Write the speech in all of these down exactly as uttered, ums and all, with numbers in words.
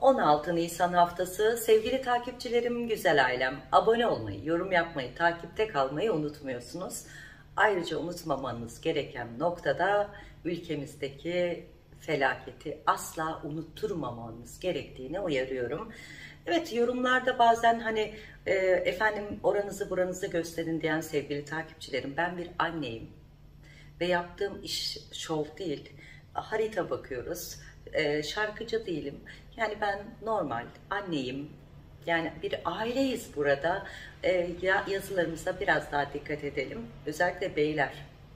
on altı Nisan haftası. Sevgili takipçilerim, güzel ailem, abone olmayı, yorum yapmayı, takipte kalmayı unutmuyorsunuz. Ayrıca unutmamanız gereken noktada ülkemizdeki felaketi asla unutturmamanız gerektiğini uyarıyorum. Evet, yorumlarda bazen hani e, efendim oranızı buranızı gösterin diyen sevgili takipçilerim, ben bir anneyim ve yaptığım iş şov değil, harita bakıyoruz, e, şarkıcı değilim. Yani ben normal anneyim, yani bir aileyiz burada. E, yazılarımıza biraz daha dikkat edelim, özellikle beyler.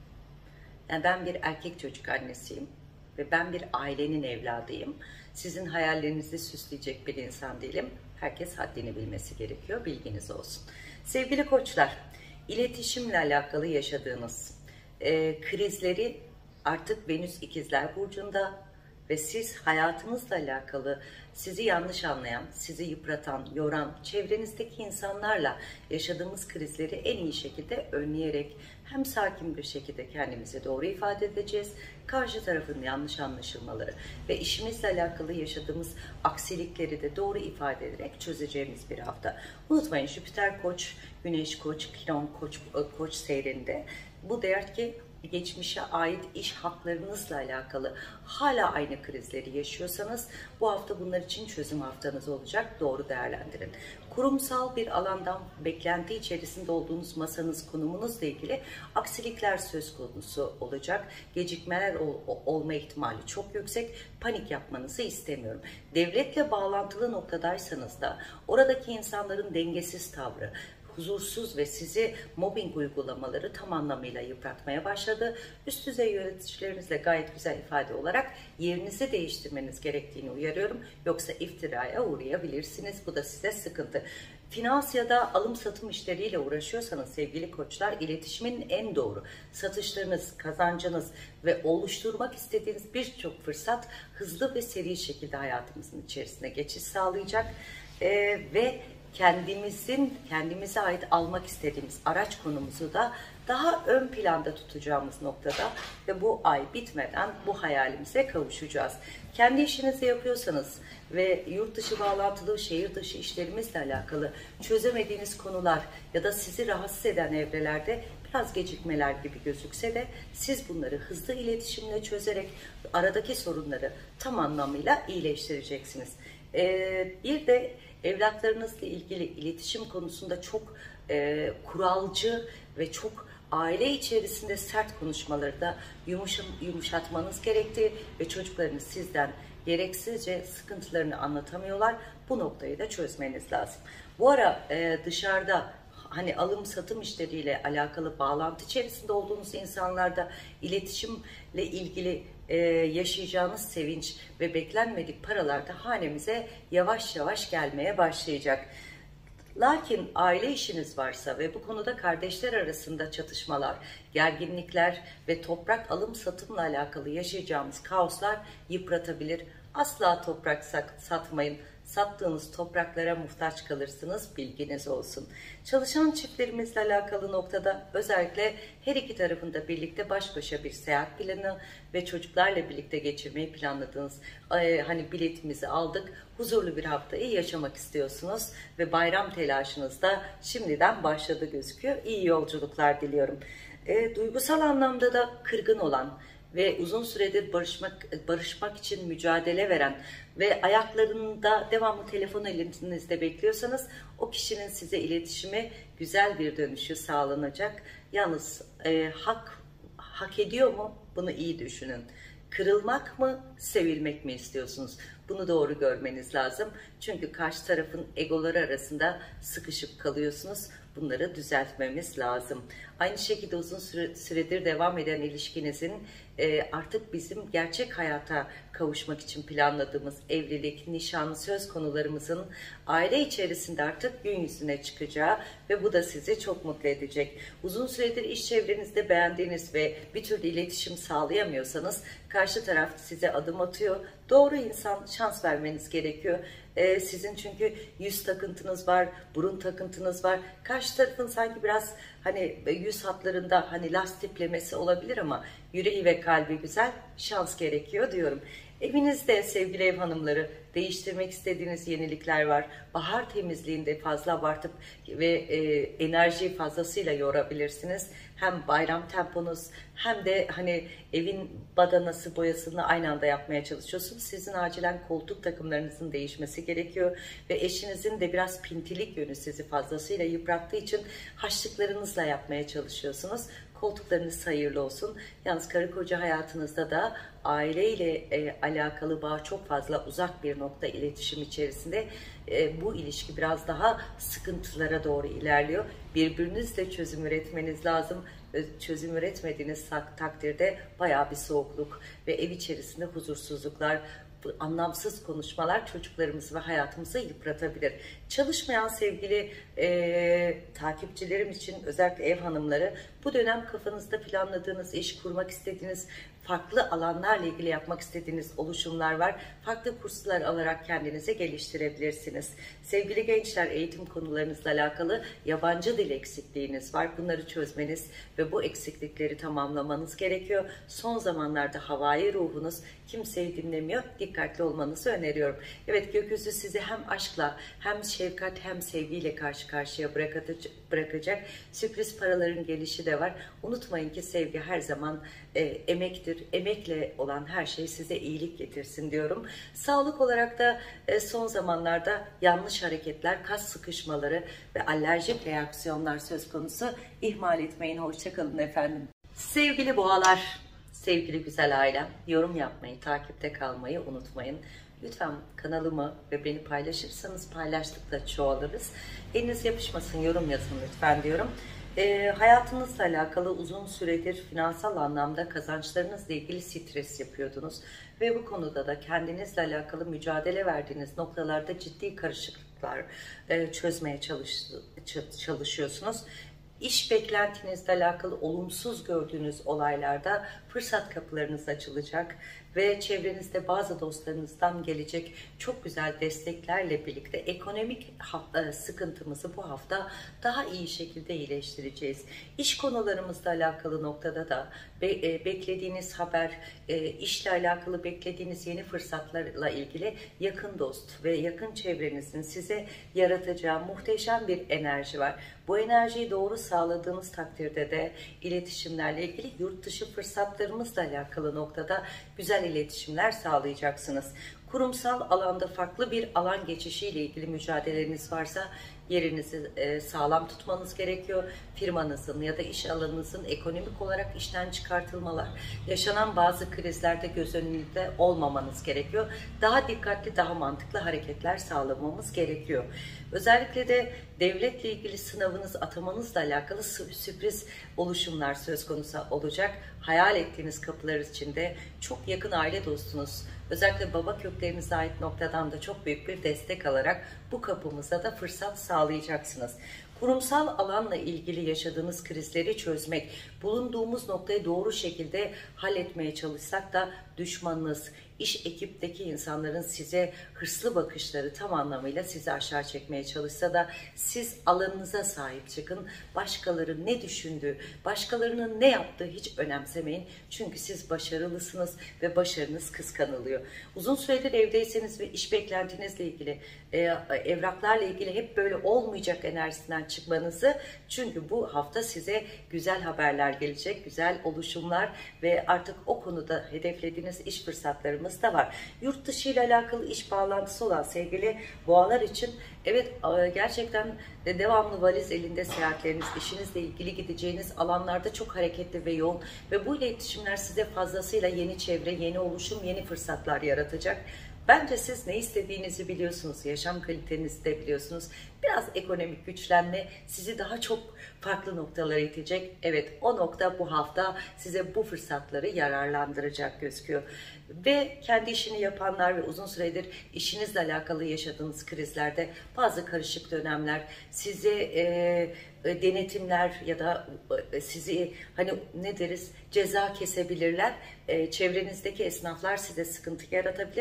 Yani ben bir erkek çocuk annesiyim ve ben bir ailenin evladıyım. Sizin hayallerinizi süsleyecek bir insan değilim. Herkes haddini bilmesi gerekiyor, bilginiz olsun. Sevgili koçlar, iletişimle alakalı yaşadığınız e, krizleri artık Venüs İkizler Burcu'nda ve siz hayatınızla alakalı sizi yanlış anlayan, sizi yıpratan, yoran, çevrenizdeki insanlarla yaşadığımız krizleri en iyi şekilde önleyerek hem sakin bir şekilde kendimize doğru ifade edeceğiz, karşı tarafın yanlış anlaşılmaları ve işimizle alakalı yaşadığımız aksilikleri de doğru ifade ederek çözeceğimiz bir hafta. Unutmayın, Jüpiter Koç, Güneş Koç, Kiron Koç, Koç seyrinde. Bu der ki, geçmişe ait iş haklarınızla alakalı hala aynı krizleri yaşıyorsanız bu hafta bunlar için çözüm haftanız olacak. Doğru değerlendirin. Kurumsal bir alandan beklenti içerisinde olduğunuz masanız, konumunuzla ilgili aksilikler söz konusu olacak. Gecikmeler ol, olma ihtimali çok yüksek. Panik yapmanızı istemiyorum. Devletle bağlantılı noktadaysanız da oradaki insanların dengesiz tavrı, huzursuz ve sizi mobbing uygulamaları tam anlamıyla yıpratmaya başladı. Üst düzey yöneticilerinizle gayet güzel ifade olarak yerinizi değiştirmeniz gerektiğini uyarıyorum. Yoksa iftiraya uğrayabilirsiniz. Bu da size sıkıntı. Finans ya da alım satım işleriyle uğraşıyorsanız sevgili koçlar, iletişimin en doğru, satışlarınız, kazancınız ve oluşturmak istediğiniz birçok fırsat hızlı ve seri şekilde hayatımızın içerisine geçiş sağlayacak ee, ve kendimizin, kendimize ait almak istediğimiz araç konumuzu da daha ön planda tutacağımız noktada ve bu ay bitmeden bu hayalimize kavuşacağız. Kendi işinizi yapıyorsanız ve yurt dışı bağlantılı, şehir dışı işlerimizle alakalı çözemediğiniz konular ya da sizi rahatsız eden evrelerde biraz gecikmeler gibi gözükse de siz bunları hızlı iletişimle çözerek aradaki sorunları tam anlamıyla iyileştireceksiniz. Ee, bir de evlatlarınızla ilgili iletişim konusunda çok e, kuralcı ve çok aile içerisinde sert konuşmaları da yumuşam, yumuşatmanız gerektiği ve çocuklarınız sizden gereksizce sıkıntılarını anlatamıyorlar. Bu noktayı da çözmeniz lazım. Bu ara e, dışarıda hani alım satım işleriyle alakalı bağlantı içerisinde olduğunuz insanlarda iletişimle ilgili Ee, yaşayacağınız sevinç ve beklenmedik paralar da hanemize yavaş yavaş gelmeye başlayacak. Lakin aile işiniz varsa ve bu konuda kardeşler arasında çatışmalar, gerginlikler ve toprak alım satımla alakalı yaşayacağımız kaoslar yıpratabilir. Asla toprak satmayın. Sattığınız topraklara muhtaç kalırsınız, bilginiz olsun. Çalışan çiftlerimizle alakalı noktada özellikle her iki tarafında birlikte baş başa bir seyahat planı ve çocuklarla birlikte geçirmeyi planladığınız e, hani biletimizi aldık, huzurlu bir haftayı yaşamak istiyorsunuz ve bayram telaşınız da şimdiden başladı gözüküyor. İyi yolculuklar diliyorum. E, duygusal anlamda da kırgın olan ve uzun süredir barışmak, barışmak için mücadele veren ve ayaklarında devamlı telefon elinizde bekliyorsanız o kişinin size iletişimi güzel bir dönüşü sağlanacak. Yalnız e, hak, hak ediyor mu? Bunu iyi düşünün. Kırılmak mı, sevilmek mi istiyorsunuz? Bunu doğru görmeniz lazım. Çünkü karşı tarafın egoları arasında sıkışıp kalıyorsunuz. Bunları düzeltmemiz lazım. Aynı şekilde uzun süre, süredir devam eden ilişkinizin e, artık bizim gerçek hayata kavuşmak için planladığımız evlilik, nişan, söz konularımızın aile içerisinde artık gün yüzüne çıkacağı ve bu da sizi çok mutlu edecek. Uzun süredir iş çevrenizde beğendiğiniz ve bir türlü iletişim sağlayamıyorsanız karşı taraf size adım atıyor. Doğru insan, şans vermeniz gerekiyor. Ee, sizin çünkü yüz takıntınız var, burun takıntınız var. Karşı tarafın sanki biraz hani yüz hatlarında hani lastiklemesi olabilir ama yüreği ve kalbi güzel, şans gerekiyor diyorum. Evinizde sevgili ev hanımları değiştirmek istediğiniz yenilikler var. Bahar temizliğinde fazla abartıp ve e, enerjiyi fazlasıyla yorabilirsiniz. Hem bayram temponuz hem de hani evin badanası boyasını aynı anda yapmaya çalışıyorsunuz. Sizin acilen koltuk takımlarınızın değişmesi gerekiyor. Ve eşinizin de biraz pintilik yönü sizi fazlasıyla yıprattığı için haçlıklarınızla yapmaya çalışıyorsunuz. Koltuklarınız hayırlı olsun. Yalnız karı koca hayatınızda da aileyle e, alakalı bağ çok fazla uzak bir nokta iletişim içerisinde. E, bu ilişki biraz daha sıkıntılara doğru ilerliyor. Birbirinizle çözüm üretmeniz lazım. Çözüm üretmediğiniz takdirde bayağı bir soğukluk ve ev içerisinde huzursuzluklar, anlamsız konuşmalar çocuklarımızı ve hayatımızı yıpratabilir. Çalışmayan sevgili e, takipçilerim için, özellikle ev hanımları, bu dönem kafanızda planladığınız, iş kurmak istediğiniz, farklı alanlarla ilgili yapmak istediğiniz oluşumlar var. Farklı kurslar alarak kendinizi geliştirebilirsiniz. Sevgili gençler, eğitim konularınızla alakalı yabancı dil eksikliğiniz var. Bunları çözmeniz ve bu eksiklikleri tamamlamanız gerekiyor. Son zamanlarda havai ruhunuz kimseyi dinlemiyor. Dikkatli olmanızı öneriyorum. Evet, gökyüzü sizi hem aşkla hem şefkat hem sevgiyle karşı karşıya bırakacak. Sürpriz paraların gelişi de var. Unutmayın ki sevgi her zaman e, emektir. Emekle olan her şey size iyilik getirsin diyorum. Sağlık olarak da e, son zamanlarda yanlış hareketler, kas sıkışmaları ve alerjik reaksiyonlar söz konusu. İhmal etmeyin. Hoşçakalın efendim. Sevgili boğalar, sevgili güzel ailem, yorum yapmayı, takipte kalmayı unutmayın. Lütfen kanalımı ve beni paylaşırsanız paylaştıkça çoğalırız. Eliniz yapışmasın, yorum yazın lütfen diyorum. E, hayatınızla alakalı uzun süredir finansal anlamda kazançlarınızla ilgili stres yapıyordunuz. Ve bu konuda da kendinizle alakalı mücadele verdiğiniz noktalarda ciddi karışıklıklar e, çözmeye çalış, çalışıyorsunuz. İş beklentinizle alakalı olumsuz gördüğünüz olaylarda fırsat kapılarınız açılacak ve çevrenizde bazı dostlarınızdan gelecek çok güzel desteklerle birlikte ekonomik sıkıntımızı bu hafta daha iyi şekilde iyileştireceğiz. İş konularımızla alakalı noktada da beklediğiniz haber, işle alakalı beklediğiniz yeni fırsatlarla ilgili yakın dost ve yakın çevrenizin size yaratacağı muhteşem bir enerji var. Bu enerjiyi doğru sağladığınız takdirde de iletişimlerle ilgili yurt dışı fırsatlarımızla alakalı noktada güzel iletişimler sağlayacaksınız. Kurumsal alanda farklı bir alan geçişiyle ilgili mücadeleniz varsa yerinizi sağlam tutmanız gerekiyor. Firmanızın ya da iş alanınızın ekonomik olarak işten çıkartılmalar, yaşanan bazı krizlerde göz önünde olmamanız gerekiyor. Daha dikkatli, daha mantıklı hareketler sağlamamız gerekiyor. Özellikle de devletle ilgili sınavınız, atamanızla alakalı sürpriz oluşumlar söz konusu olacak. Hayal ettiğiniz kapılar içinde çok yakın aile dostunuz, özellikle baba köklerinize ait noktadan da çok büyük bir destek alarak bu kapımıza da fırsat sağlayacaksınız. Kurumsal alanla ilgili yaşadığınız krizleri çözmek, bulunduğumuz noktayı doğru şekilde halletmeye çalışsak da düşmanınız, iş ekipteki insanların size hırslı bakışları tam anlamıyla sizi aşağı çekmeye çalışsa da siz alanınıza sahip çıkın. Başkaları ne düşündüğü, başkalarının ne yaptığı hiç önemsemeyin. Çünkü siz başarılısınız ve başarınız kıskanılıyor. Uzun süredir evdeyseniz ve iş beklentinizle ilgili, e, evraklarla ilgili hep böyle olmayacak enerjisinden çıkmanızı, çünkü bu hafta size güzel haberler gelecek, güzel oluşumlar ve artık o konuda hedeflediğiniz iş fırsatlarımız da var. Yurt dışı ile alakalı iş bağlantısı olan sevgili boğalar için evet, gerçekten devamlı valiz elinde seyahatleriniz, işinizle ilgili gideceğiniz alanlarda çok hareketli ve yoğun ve bu iletişimler size fazlasıyla yeni çevre, yeni oluşum, yeni fırsatlar yaratacak. Bence siz ne istediğinizi biliyorsunuz, yaşam kalitenizi de biliyorsunuz. Biraz ekonomik güçlenme sizi daha çok farklı noktalara itecek. Evet, o nokta bu hafta size bu fırsatları yararlandıracak gözüküyor. Ve kendi işini yapanlar ve uzun süredir işinizle alakalı yaşadığınız krizlerde bazı karışık dönemler, size e, denetimler ya da sizi hani ne deriz ceza kesebilirler. E, çevrenizdeki esnaflar size sıkıntı yaratabilir. Daha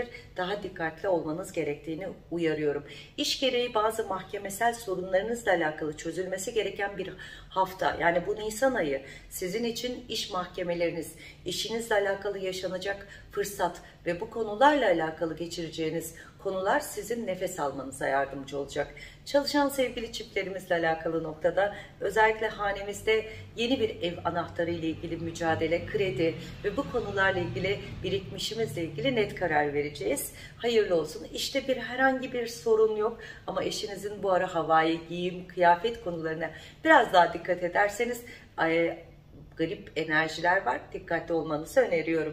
daha dikkatli olmanız gerektiğini uyarıyorum. İş gereği bazı mahkemesel sorunlarınızla alakalı çözülmesi gereken bir hafta. Yani bu Nisan ayı sizin için iş mahkemeleriniz, işinizle alakalı yaşanacak fırsat ve bu konularla alakalı geçireceğiniz konular sizin nefes almanıza yardımcı olacak. Çalışan sevgili çiftlerimizle alakalı noktada özellikle hanemizde yeni bir ev anahtarı ile ilgili mücadele, kredi ve bu konularla ilgili birikmişimizle ilgili net karar vereceğiz. Hayırlı olsun. İşte bir herhangi bir sorun yok ama eşinizin bu ara havai giyim, kıyafet konularına biraz daha dikkat ederseniz e, garip enerjiler var. Dikkatli olmanızı öneriyorum.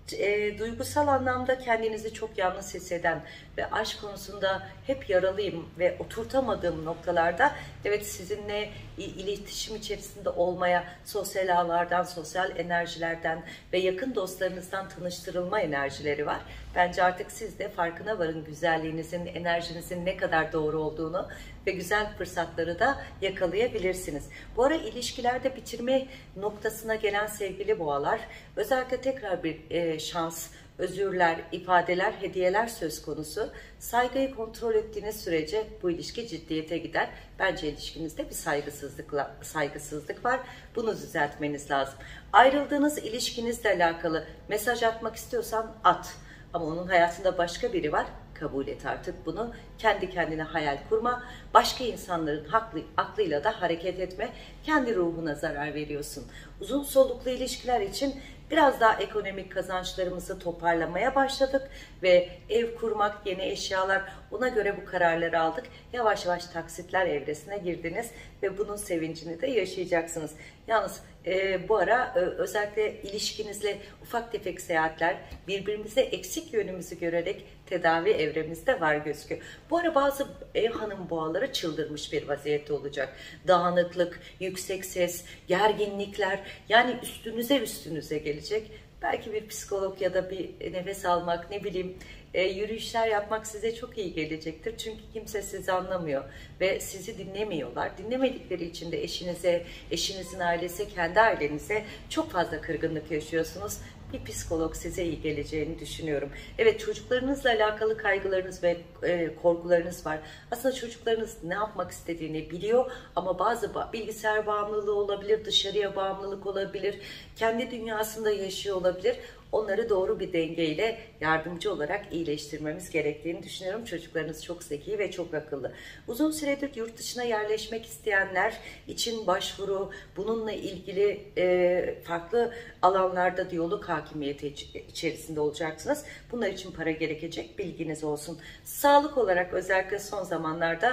E, duygusal anlamda kendinizi çok yalnız hisseden ve aşk konusunda hep yaralıyım ve oturtamadığım noktalarda evet sizinle iletişim içerisinde olmaya, sosyal ağlardan, sosyal enerjilerden ve yakın dostlarınızdan tanıştırılma enerjileri var. Bence artık siz de farkına varın güzelliğinizin, enerjinizin ne kadar doğru olduğunu ve güzel fırsatları da yakalayabilirsiniz. Bu ara ilişkilerde bitirme noktasına gelen sevgili boğalar, özellikle tekrar bir e, şans, özürler, ifadeler, hediyeler söz konusu. Saygıyı kontrol ettiğiniz sürece bu ilişki ciddiyete gider. Bence ilişkinizde bir saygısızlıkla, saygısızlık var. Bunu düzeltmeniz lazım. Ayrıldığınız ilişkinizle alakalı mesaj atmak istiyorsan at. Ama onun hayatında başka biri var. Kabul et artık bunu. Kendi kendine hayal kurma. Başka insanların haklı, aklıyla da hareket etme. Kendi ruhuna zarar veriyorsun. Uzun soluklu ilişkiler için biraz daha ekonomik kazançlarımızı toparlamaya başladık ve ev kurmak, yeni eşyalar, ona göre bu kararları aldık. Yavaş yavaş taksitler evresine girdiniz ve bunun sevincini de yaşayacaksınız. Yalnız e, bu ara e, özellikle ilişkinizle ufak tefek seyahatler, birbirimize eksik yönümüzü görerek tedavi evremizde var gözüküyor. Bu ara bazı ev hanım boğaları çıldırmış bir vaziyette olacak. Dağınıklık, yüksek ses, gerginlikler, yani üstünüze üstünüze gelecek. Belki bir psikolog ya da bir nefes almak, ne bileyim e, yürüyüşler yapmak size çok iyi gelecektir. Çünkü kimse sizi anlamıyor ve sizi dinlemiyorlar. Dinlemedikleri için de eşinize, eşinizin ailesi, kendi ailenize çok fazla kırgınlık yaşıyorsunuz. Bir psikolog size iyi geleceğini düşünüyorum. Evet, çocuklarınızla alakalı kaygılarınız ve e, korkularınız var. Aslında çocuklarınız ne yapmak istediğini biliyor ama bazı bilgisayar bağımlılığı olabilir, dışarıya bağımlılık olabilir, kendi dünyasında yaşıyor olabilir. Onları doğru bir dengeyle yardımcı olarak iyileştirmemiz gerektiğini düşünüyorum. Çocuklarınız çok zeki ve çok akıllı. Uzun süredir yurt dışına yerleşmek isteyenler için başvuru, bununla ilgili e, farklı alanlarda diyalog hakimiyeti içerisinde olacaksınız. Bunlar için para gerekecek, bilginiz olsun. Sağlık olarak özellikle son zamanlarda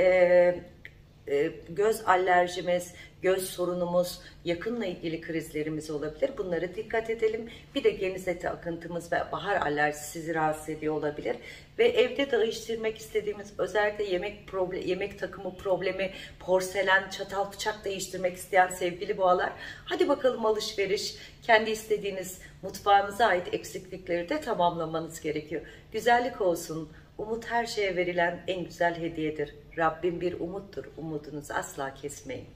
e, e, göz alerjimiz, göz sorunumuz, yakınla ilgili krizlerimiz olabilir. Bunlara dikkat edelim. Bir de geniz eti akıntımız ve bahar alerjisi sizi rahatsız ediyor olabilir. Ve evde değiştirmek istediğimiz özellikle yemek problem, yemek takımı problemi, porselen, çatal, bıçak değiştirmek isteyen sevgili boğalar, hadi bakalım alışveriş, kendi istediğiniz mutfağınıza ait eksiklikleri de tamamlamanız gerekiyor. Güzellik olsun. Umut her şeye verilen en güzel hediyedir. Rabbim bir umuttur. Umudunuzu asla kesmeyin.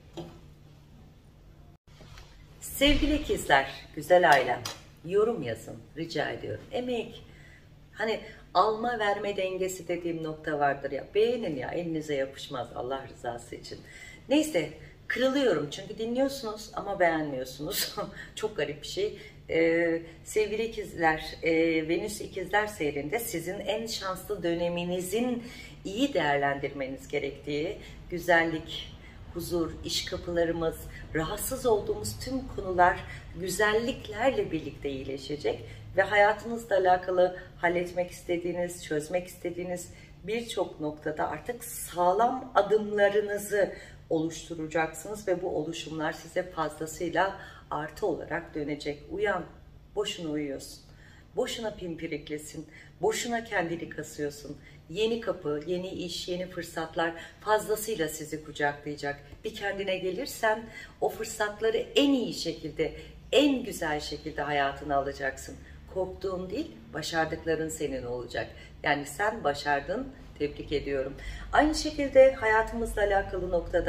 Sevgili ikizler, güzel ailem, yorum yazın rica ediyorum. Emek, hani alma verme dengesi dediğim nokta vardır ya, beğenin ya, elinize yapışmaz Allah rızası için. Neyse, kırılıyorum çünkü dinliyorsunuz ama beğenmiyorsunuz. Çok garip bir şey. Ee, sevgili ikizler, e, Venüs ikizler seyrinde sizin en şanslı döneminizin iyi değerlendirmeniz gerektiği, güzellik, huzur, iş kapılarımız, rahatsız olduğumuz tüm konular güzelliklerle birlikte iyileşecek ve hayatınızla alakalı halletmek istediğiniz, çözmek istediğiniz birçok noktada artık sağlam adımlarınızı oluşturacaksınız ve bu oluşumlar size fazlasıyla artı olarak dönecek. Uyan, boşuna uyuyorsun. Boşuna pimpiriklesin, boşuna kendini kasıyorsun. Yeni kapı, yeni iş, yeni fırsatlar fazlasıyla sizi kucaklayacak. Bir kendine gelirsen o fırsatları en iyi şekilde, en güzel şekilde hayatına alacaksın. Korktuğun değil, başardıkların senin olacak. Yani sen başardın, tebrik ediyorum. Aynı şekilde hayatımızla alakalı noktada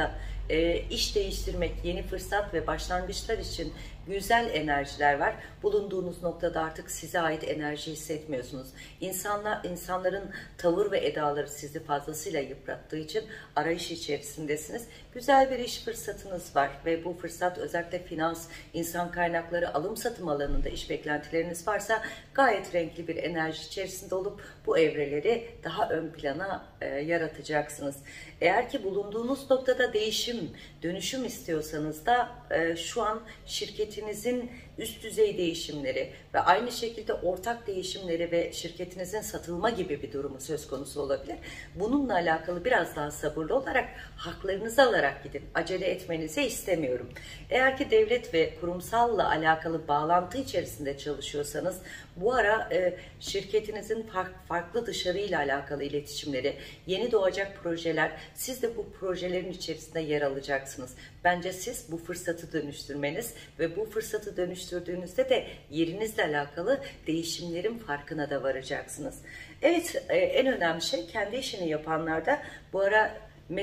e, iş değiştirmek, yeni fırsat ve başlangıçlar için güzel enerjiler var. Bulunduğunuz noktada artık size ait enerji hissetmiyorsunuz. İnsanlar, insanların tavır ve edaları sizi fazlasıyla yıprattığı için arayış içerisindesiniz. Güzel bir iş fırsatınız var ve bu fırsat özellikle finans, insan kaynakları, alım satım alanında iş beklentileriniz varsa gayet renkli bir enerji içerisinde olup bu evreleri daha ön plana e, yaratacaksınız. Eğer ki bulunduğunuz noktada değişim, dönüşüm istiyorsanız da e, şu an şirketinizin üst düzey değişimleri ve aynı şekilde ortak değişimleri ve şirketinizin satılma gibi bir durumu söz konusu olabilir. Bununla alakalı biraz daha sabırlı olarak haklarınızı alarak gidin. Acele etmenizi istemiyorum. Eğer ki devlet ve kurumsalla alakalı bağlantı içerisinde çalışıyorsanız bu ara e, şirketinizin fark, farklı dışarıyla alakalı iletişimleri, yeni doğacak projeler, siz de bu projelerin içerisinde yer alacaksınız. Bence siz bu fırsatı dönüştürmeniz ve bu fırsatı dönüştürdüğünüzde de yerinizle alakalı değişimlerin farkına da varacaksınız. Evet, e, en önemli şey kendi işini yapanlarda bu ara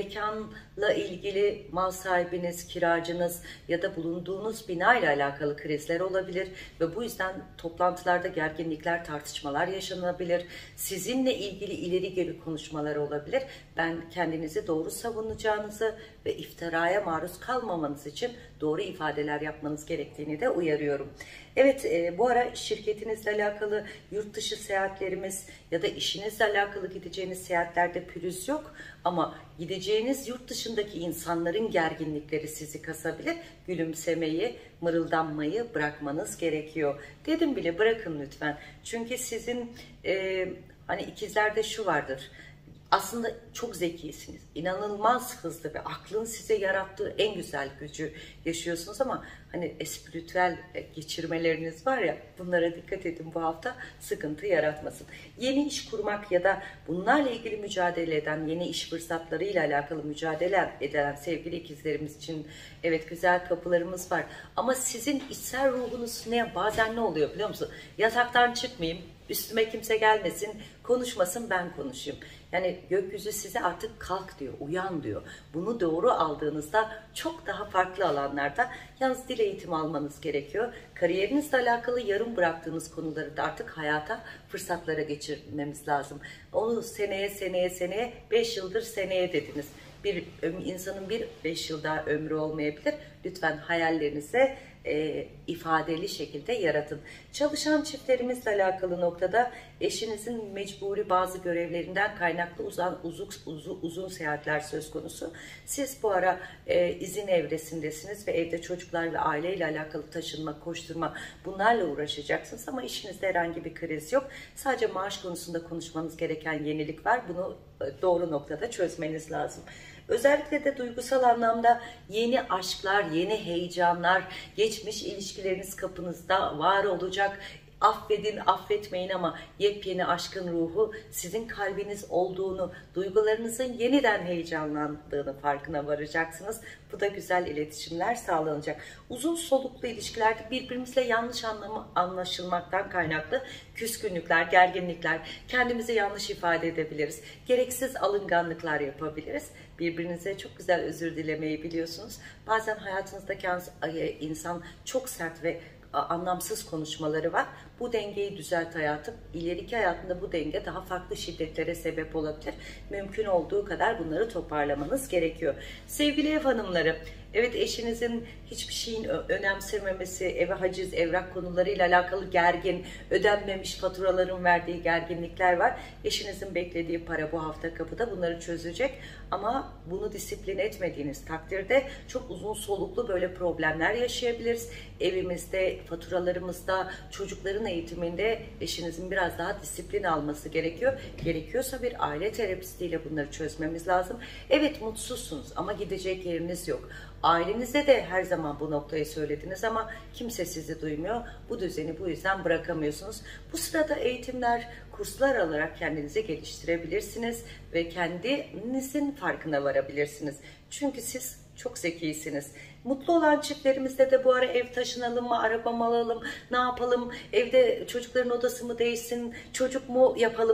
mekanla ilgili mal sahibiniz, kiracınız ya da bulunduğunuz bina ile alakalı krizler olabilir ve bu yüzden toplantılarda gerginlikler, tartışmalar yaşanabilir. Sizinle ilgili ileri geri konuşmalar olabilir. Ben kendinizi doğru savunacağınızı ve iftiraya maruz kalmamanız için doğru ifadeler yapmanız gerektiğini de uyarıyorum. Evet, e, bu ara şirketinizle alakalı yurt dışı seyahatlerimiz ya da işinizle alakalı gideceğiniz seyahatlerde pürüz yok ama gideceğiniz yurt dışındaki insanların gerginlikleri sizi kasabilir. Gülümsemeyi, mırıldanmayı bırakmanız gerekiyor. Dedim bile, bırakın lütfen. Çünkü sizin e, hani ikizlerde şu vardır. Aslında çok zekisiniz, inanılmaz hızlı ve aklın size yarattığı en güzel gücü yaşıyorsunuz ama hani espiritüel geçirmeleriniz var ya, bunlara dikkat edin, bu hafta sıkıntı yaratmasın. Yeni iş kurmak ya da bunlarla ilgili mücadele eden, yeni iş fırsatlarıyla alakalı mücadele eden sevgili ikizlerimiz için evet güzel kapılarımız var. Ama sizin içsel ruhunuz ne, bazen ne oluyor biliyor musun? Yataktan çıkmayayım, üstüme kimse gelmesin, konuşmasın, ben konuşayım. Yani gökyüzü size artık kalk diyor, uyan diyor. Bunu doğru aldığınızda çok daha farklı alanlarda yalnız dil eğitimi almanız gerekiyor. Kariyerinizle alakalı yarım bıraktığınız konuları da artık hayata, fırsatlara geçirmemiz lazım. Onu seneye, seneye, seneye, beş yıldır seneye dediniz. Bir insanın bir beş yıl daha ömrü olmayabilir. Lütfen hayallerinize e, ifadeli şekilde yaratın. Çalışan çiftlerimizle alakalı noktada eşinizin mecburi bazı görevlerinden kaynaklı uzun, uzun, uzun, uzun seyahatler söz konusu. Siz bu ara e, izin evresindesiniz ve evde çocuklar ve aileyle alakalı taşınma, koşturma, bunlarla uğraşacaksınız ama işinizde herhangi bir kriz yok. Sadece maaş konusunda konuşmanız gereken yenilik var. Bunu e, doğru noktada çözmeniz lazım. Özellikle de duygusal anlamda yeni aşklar, yeni heyecanlar, geçmiş ilişkileriniz kapınızda var olacak. Affedin, affetmeyin ama yepyeni aşkın ruhu sizin kalbiniz olduğunu, duygularınızın yeniden heyecanlandığını farkına varacaksınız. Bu da güzel iletişimler sağlanacak. Uzun soluklu ilişkilerde birbirimizle yanlış anlamı, anlaşılmaktan kaynaklı küskünlükler, gerginlikler, kendimizi yanlış ifade edebiliriz. Gereksiz alınganlıklar yapabiliriz. Birbirinize çok güzel özür dilemeyi biliyorsunuz. Bazen hayatınızdaki insan çok sert ve anlamsız konuşmaları var. Bu dengeyi düzelt hayatım. İleriki hayatında bu denge daha farklı şiddetlere sebep olabilir. Mümkün olduğu kadar bunları toparlamanız gerekiyor. Sevgili ev hanımları, evet, eşinizin hiçbir şeyin önemsememesi, eve haciz, evrak konularıyla alakalı gergin, ödenmemiş faturaların verdiği gerginlikler var. Eşinizin beklediği para bu hafta kapıda, bunları çözecek. Ama bunu disiplin etmediğiniz takdirde çok uzun soluklu böyle problemler yaşayabiliriz. Evimizde, faturalarımızda, çocukların eğitiminde eşinizin biraz daha disiplin alması gerekiyor. Gerekiyorsa bir aile terapistiyle bunları çözmemiz lazım. Evet, mutsuzsunuz ama gidecek yeriniz yok. Ailenize de her zaman bu noktayı söylediniz ama kimse sizi duymuyor. Bu düzeni bu yüzden bırakamıyorsunuz. Bu sırada eğitimler, kurslar alarak kendinizi geliştirebilirsiniz ve kendinizin farkına varabilirsiniz. Çünkü siz çok zekisiniz. Mutlu olan çiftlerimizde de bu ara ev taşınalım mı, araba mı alalım, ne yapalım, evde çocukların odası mı değişsin, çocuk mu yapalım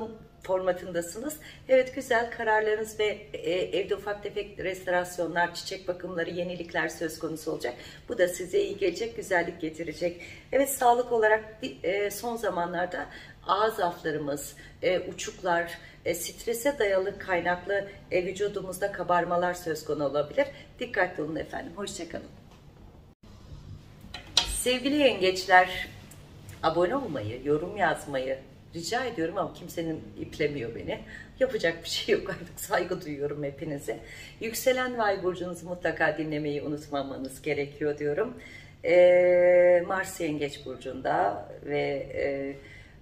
formatındasınız. Evet, güzel kararlarınız ve e, evde ufak tefek restorasyonlar, çiçek bakımları, yenilikler söz konusu olacak. Bu da size iyi gelecek, güzellik getirecek. Evet, sağlık olarak e, son zamanlarda ağız aflarımız, e, uçuklar, e, strese dayalı kaynaklı e, vücudumuzda kabarmalar söz konusu olabilir. Dikkatli olun efendim. Hoşçakalın. Sevgili yengeçler, abone olmayı, yorum yazmayı rica ediyorum ama kimsenin iplemiyor beni. Yapacak bir şey yok artık, saygı duyuyorum hepinize. Yükselen ve ay burcunuzu mutlaka dinlemeyi unutmamanız gerekiyor diyorum. Ee, Mars Yengeç burcunda ve e,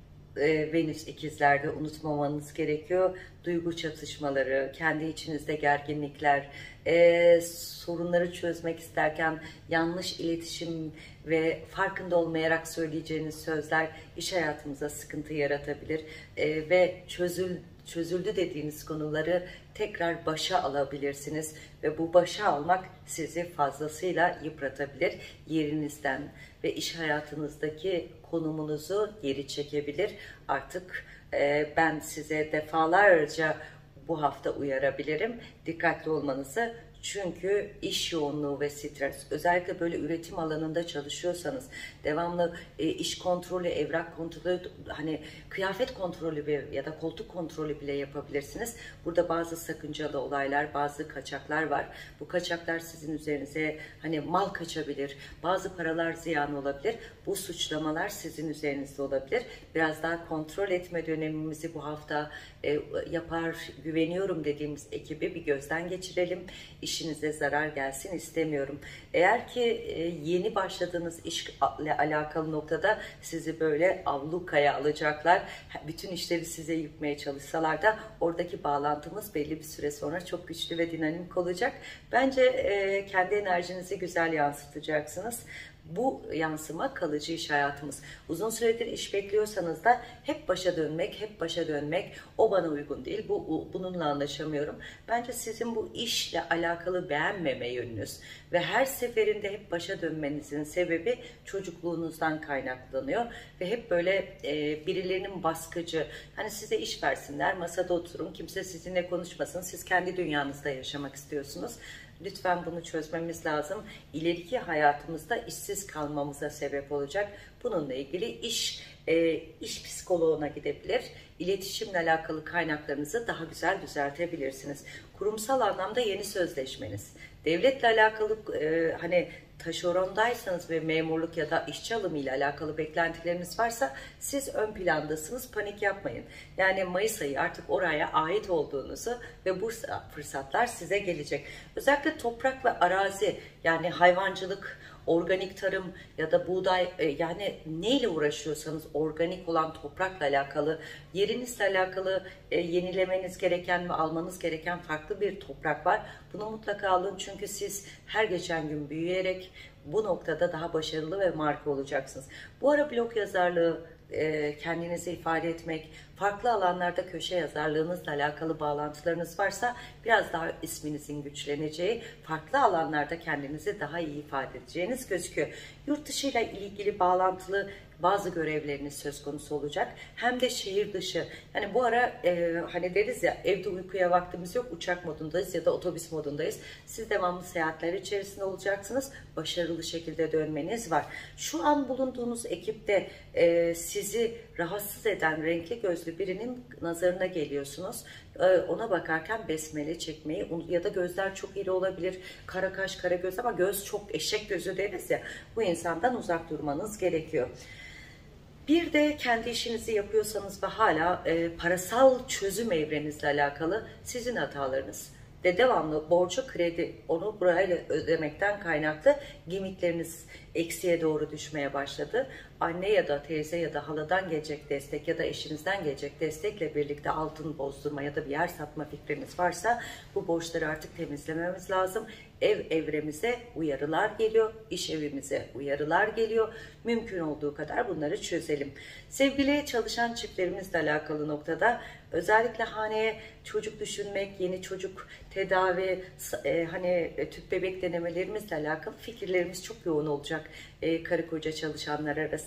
e, Venüs ikizlerde unutmamanız gerekiyor. Duygu çatışmaları, kendi içinizde gerginlikler, e, sorunları çözmek isterken yanlış iletişim ve farkında olmayarak söyleyeceğiniz sözler iş hayatımıza sıkıntı yaratabilir. E, ve çözül, çözüldü dediğiniz konuları tekrar başa alabilirsiniz ve bu başa almak sizi fazlasıyla yıpratabilir. Yerinizden ve iş hayatınızdaki konumunuzu geri çekebilir. Artık e, ben size defalarca bu hafta uyarabilirim. Dikkatli olmanızı. Çünkü iş yoğunluğu ve stres, özellikle böyle üretim alanında çalışıyorsanız, devamlı e, iş kontrolü, evrak kontrolü, hani kıyafet kontrolü ya da koltuk kontrolü bile yapabilirsiniz. Burada bazı sakıncalı olaylar, bazı kaçaklar var. Bu kaçaklar sizin üzerinize hani mal kaçabilir, bazı paralar ziyan olabilir. Bu suçlamalar sizin üzerinizde olabilir. Biraz daha kontrol etme dönemimizi bu hafta e, yapar, güveniyorum dediğimiz ekibi bir gözden geçirelim. İşinize zarar gelsin istemiyorum. Eğer ki e, yeni başladığınız işle alakalı noktada sizi böyle avlukaya alacaklar, bütün işleri size yükmeye çalışsalar da oradaki bağlantımız belli bir süre sonra çok güçlü ve dinamik olacak. Bence e, kendi enerjinizi güzel yansıtacaksınız. Bu yansıma kalıcı iş hayatımız. Uzun süredir iş bekliyorsanız da hep başa dönmek, hep başa dönmek o bana uygun değil. Bu bununla anlaşamıyorum. Bence sizin bu işle alakalı beğenmeme yönünüz ve her seferinde hep başa dönmenizin sebebi çocukluğunuzdan kaynaklanıyor ve hep böyle e, birilerinin baskıcı, hani size iş versinler, masada oturun, kimse sizinle konuşmasın, siz kendi dünyanızda yaşamak istiyorsunuz. Lütfen bunu çözmemiz lazım. İleriki hayatımızda işsiz kalmamıza sebep olacak. Bununla ilgili iş e, iş psikoloğuna gidebilir. İletişimle alakalı kaynaklarınızı daha güzel düzeltebilirsiniz. Kurumsal anlamda yeni sözleşmeniz, devletle alakalı e, hani taşerondaysanız ve memurluk ya da işçi alımı ile alakalı beklentileriniz varsa siz ön plandasınız, panik yapmayın. Yani Mayıs ayı artık oraya ait olduğunuzu ve bu fırsatlar size gelecek. Özellikle toprak ve arazi, yani hayvancılık, organik tarım ya da buğday, yani neyle uğraşıyorsanız organik olan toprakla alakalı, yerinizle alakalı e, yenilemeniz gereken ve almanız gereken farklı bir toprak var. Bunu mutlaka alın çünkü siz her geçen gün büyüyerek bu noktada daha başarılı ve marka olacaksınız. Bu ara blog yazarlığı, e, kendinizi ifade etmek, farklı alanlarda köşe yazarlığınızla alakalı bağlantılarınız varsa biraz daha isminizin güçleneceği, farklı alanlarda kendinizi daha iyi ifade edeceğiniz gözüküyor. Yurt dışı ile ilgili bağlantılı bazı görevleriniz söz konusu olacak. Hem de şehir dışı. Yani bu ara e, hani deriz ya, evde uykuya vaktimiz yok, uçak modundayız ya da otobüs modundayız. Siz devamlı seyahatler içerisinde olacaksınız. Başarılı şekilde dönmeniz var. Şu an bulunduğunuz ekipte e, sizi rahatsız eden renkli gözlü birinin nazarına geliyorsunuz. E, ona bakarken besmele çekmeyi ya da gözler çok iri olabilir. Kara kaş, kara göz ama göz çok eşek gözü deriz ya. Bu insandan uzak durmanız gerekiyor. Bir de kendi işinizi yapıyorsanız ve hala e, parasal çözüm evrenizle alakalı sizin hatalarınız ve devamlı borcu, kredi, onu burayla ödemekten kaynaklı limitleriniz eksiye doğru düşmeye başladı. Anne ya da teyze ya da haladan gelecek destek ya da eşinizden gelecek destekle birlikte altın bozdurma ya da bir yer satma fikriniz varsa bu borçları artık temizlememiz lazım. Ev evremize uyarılar geliyor, iş evimize uyarılar geliyor. Mümkün olduğu kadar bunları çözelim. Sevgili çalışan çiftlerimizle alakalı noktada özellikle haneye çocuk düşünmek, yeni çocuk tedavi, e, hani tüp bebek denemelerimizle alakalı fikirlerimiz çok yoğun olacak e, karı koca çalışanlar arasında.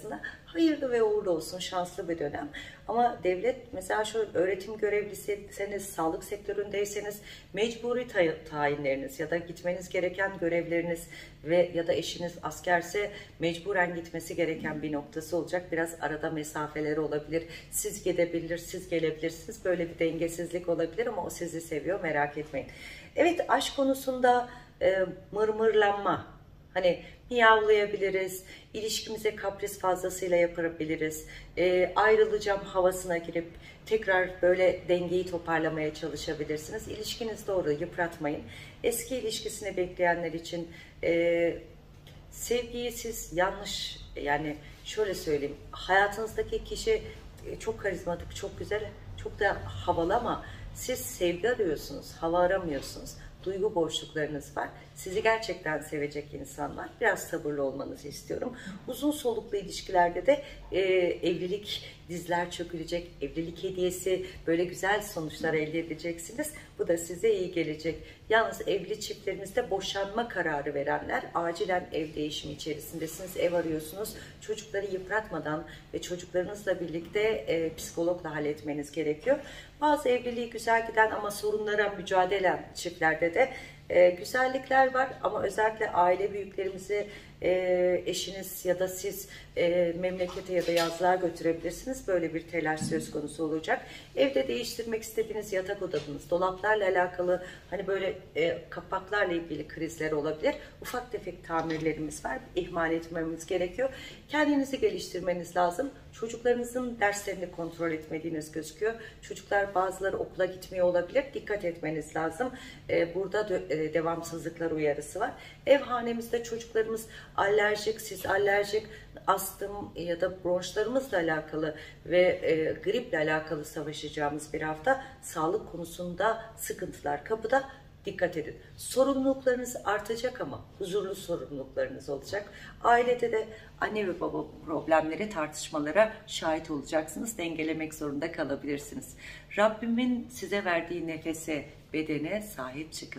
arasında. Hayırlı ve uğurlu olsun, şanslı bir dönem. Ama devlet, mesela şu öğretim görevlisiyseniz, sağlık sektöründeyseniz mecburi tayinleriniz ya da gitmeniz gereken görevleriniz ve ya da eşiniz askerse mecburen gitmesi gereken bir noktası olacak. Biraz arada mesafeleri olabilir. Siz gidebilir, siz gelebilirsiniz. Böyle bir dengesizlik olabilir ama o sizi seviyor, merak etmeyin. Evet, aşk konusunda e, mırmırlanma. Hani miyavlayabiliriz, ilişkimize kapris fazlasıyla yapabiliriz, e, ayrılacağım havasına girip tekrar böyle dengeyi toparlamaya çalışabilirsiniz. İlişkiniz doğru, yıpratmayın. Eski ilişkisini bekleyenler için e, sevgiyi siz yanlış, yani şöyle söyleyeyim, hayatınızdaki kişi çok karizmatik, çok güzel, çok da havalı ama siz sevgi arıyorsunuz, hava aramıyorsunuz. Duygu boşluklarınız var. Sizi gerçekten sevecek insanlar. Biraz sabırlı olmanızı istiyorum. Uzun soluklu ilişkilerde de e, evlilik, dizler çökülecek, evlilik hediyesi, böyle güzel sonuçlar elde edeceksiniz. Bu da size iyi gelecek. Yalnız evli çiftlerimizde boşanma kararı verenler, acilen ev değişimi içerisindesiniz, ev arıyorsunuz. Çocukları yıpratmadan ve çocuklarınızla birlikte e, psikologla halletmeniz gerekiyor. Bazı evliliği güzel giden ama sorunlara mücadele çiftlerde de e, güzellikler var ama özellikle aile büyüklerimizi e, eşiniz ya da siz e, memlekete ya da yazlığa götürebilirsiniz. Böyle bir telaş söz konusu olacak. Evde değiştirmek istediğiniz yatak odanız, dolaplarla alakalı hani böyle e, kapaklarla ilgili krizler olabilir. Ufak tefek tamirlerimiz var. İhmal etmemiz gerekiyor. Kendinizi geliştirmeniz lazım. Çocuklarınızın derslerini kontrol etmediğiniz gözüküyor. Çocuklar bazıları okula gitmiyor olabilir. Dikkat etmeniz lazım. E, burada de, e, devamsızlıklar uyarısı var. Ev hanemizde çocuklarımız alerjik, siz alerjik, astım ya da bronşlarımızla alakalı ve e, griple alakalı savaşacağımız bir hafta. Sağlık konusunda sıkıntılar kapıda. Dikkat edin. Sorumluluklarınız artacak ama huzurlu sorumluluklarınız olacak. Ailede de anne ve baba problemleri, tartışmalara şahit olacaksınız. Dengelemek zorunda kalabilirsiniz. Rabbimin size verdiği nefese, bedene sahip çıkın.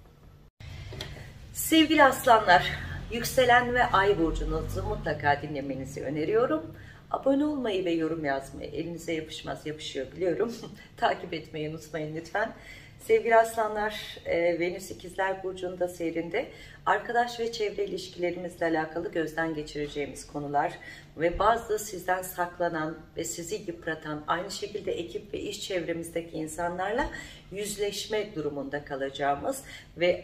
Sevgili aslanlar, yükselen ve ay burcunuzu mutlaka dinlemenizi öneriyorum. Abone olmayı ve yorum yazmayı, elinize yapışmaz, yapışıyor biliyorum. Takip etmeyi unutmayın lütfen. Sevgili aslanlar, e, Venüs İkizler Burcu'nda seyrinde arkadaş ve çevre ilişkilerimizle alakalı gözden geçireceğimiz konular ve bazı sizden saklanan ve sizi yıpratan, aynı şekilde ekip ve iş çevremizdeki insanlarla yüzleşme durumunda kalacağımız ve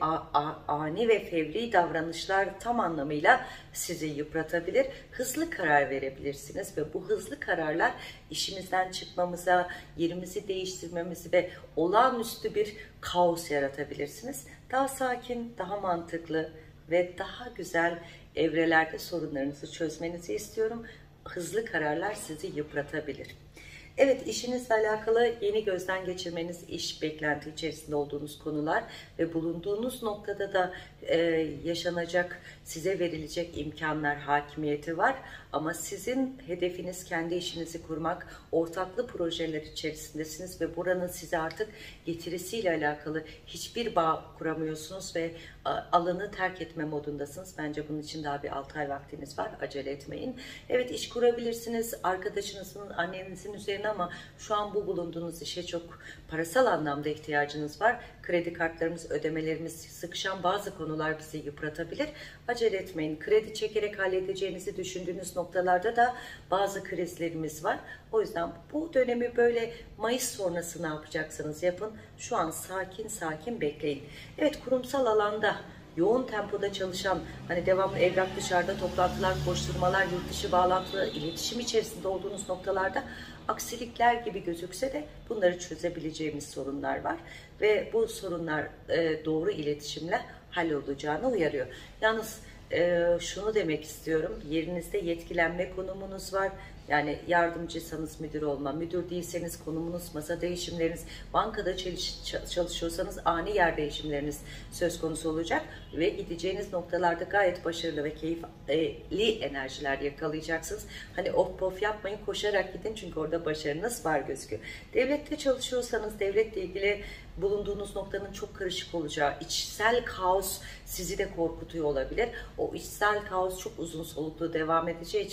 ani ve fevri davranışlar tam anlamıyla sizi yıpratabilir. Hızlı karar verebilirsiniz ve bu hızlı kararlar işimizden çıkmamıza, yerimizi değiştirmemizi ve olağanüstü bir kaos yaratabilirsiniz. Daha sakin, daha mantıklı ve daha güzel evrelerde sorunlarınızı çözmenizi istiyorum. Hızlı kararlar sizi yıpratabilir. Evet, işinizle alakalı yeni gözden geçirmeniz, iş beklenti içerisinde olduğunuz konular ve bulunduğunuz noktada da e, yaşanacak, size verilecek imkanlar, hakimiyeti var. Ama sizin hedefiniz kendi işinizi kurmak, ortaklı projeler içerisindesiniz ve buranın size artık getirisiyle alakalı hiçbir bağ kuramıyorsunuz ve alanı terk etme modundasınız. Bence bunun için daha bir altı ay vaktiniz var. Acele etmeyin. Evet, iş kurabilirsiniz arkadaşınızın, annenizin üzerine ama şu an bu bulunduğunuz işe çok parasal anlamda ihtiyacınız var. Kredi kartlarımız, ödemelerimiz sıkışan bazı konular bizi yıpratabilir. Acele etmeyin. Kredi çekerek halledeceğinizi düşündüğünüz noktalarda da bazı krizlerimiz var. O yüzden bu dönemi böyle Mayıs sonrası ne yapacaksanız yapın. Şu an sakin sakin bekleyin. Evet, kurumsal alanda yoğun tempoda çalışan, hani devamlı evrak dışarıda, toplantılar, koşturmalar, yurt dışı bağlantılar, iletişim içerisinde olduğunuz noktalarda aksilikler gibi gözükse de bunları çözebileceğimiz sorunlar var. Ve bu sorunlar e, doğru iletişimle hallolacağını uyarıyor. Yalnız e, şunu demek istiyorum, yerinizde yetkilenme konumunuz var. Yani yardımcıysanız müdür olma, müdür değilseniz konumunuz, masa değişimleriniz, bankada çalışıyorsanız ani yer değişimleriniz söz konusu olacak ve gideceğiniz noktalarda gayet başarılı ve keyifli enerjiler yakalayacaksınız. Hani of pof yapmayın, koşarak gidin çünkü orada başarınız var gözüküyor. Devlette çalışıyorsanız devletle ilgili bulunduğunuz noktanın çok karışık olacağı, içsel kaos sizi de korkutuyor olabilir. O içsel kaos çok uzun soluklu devam edeceği için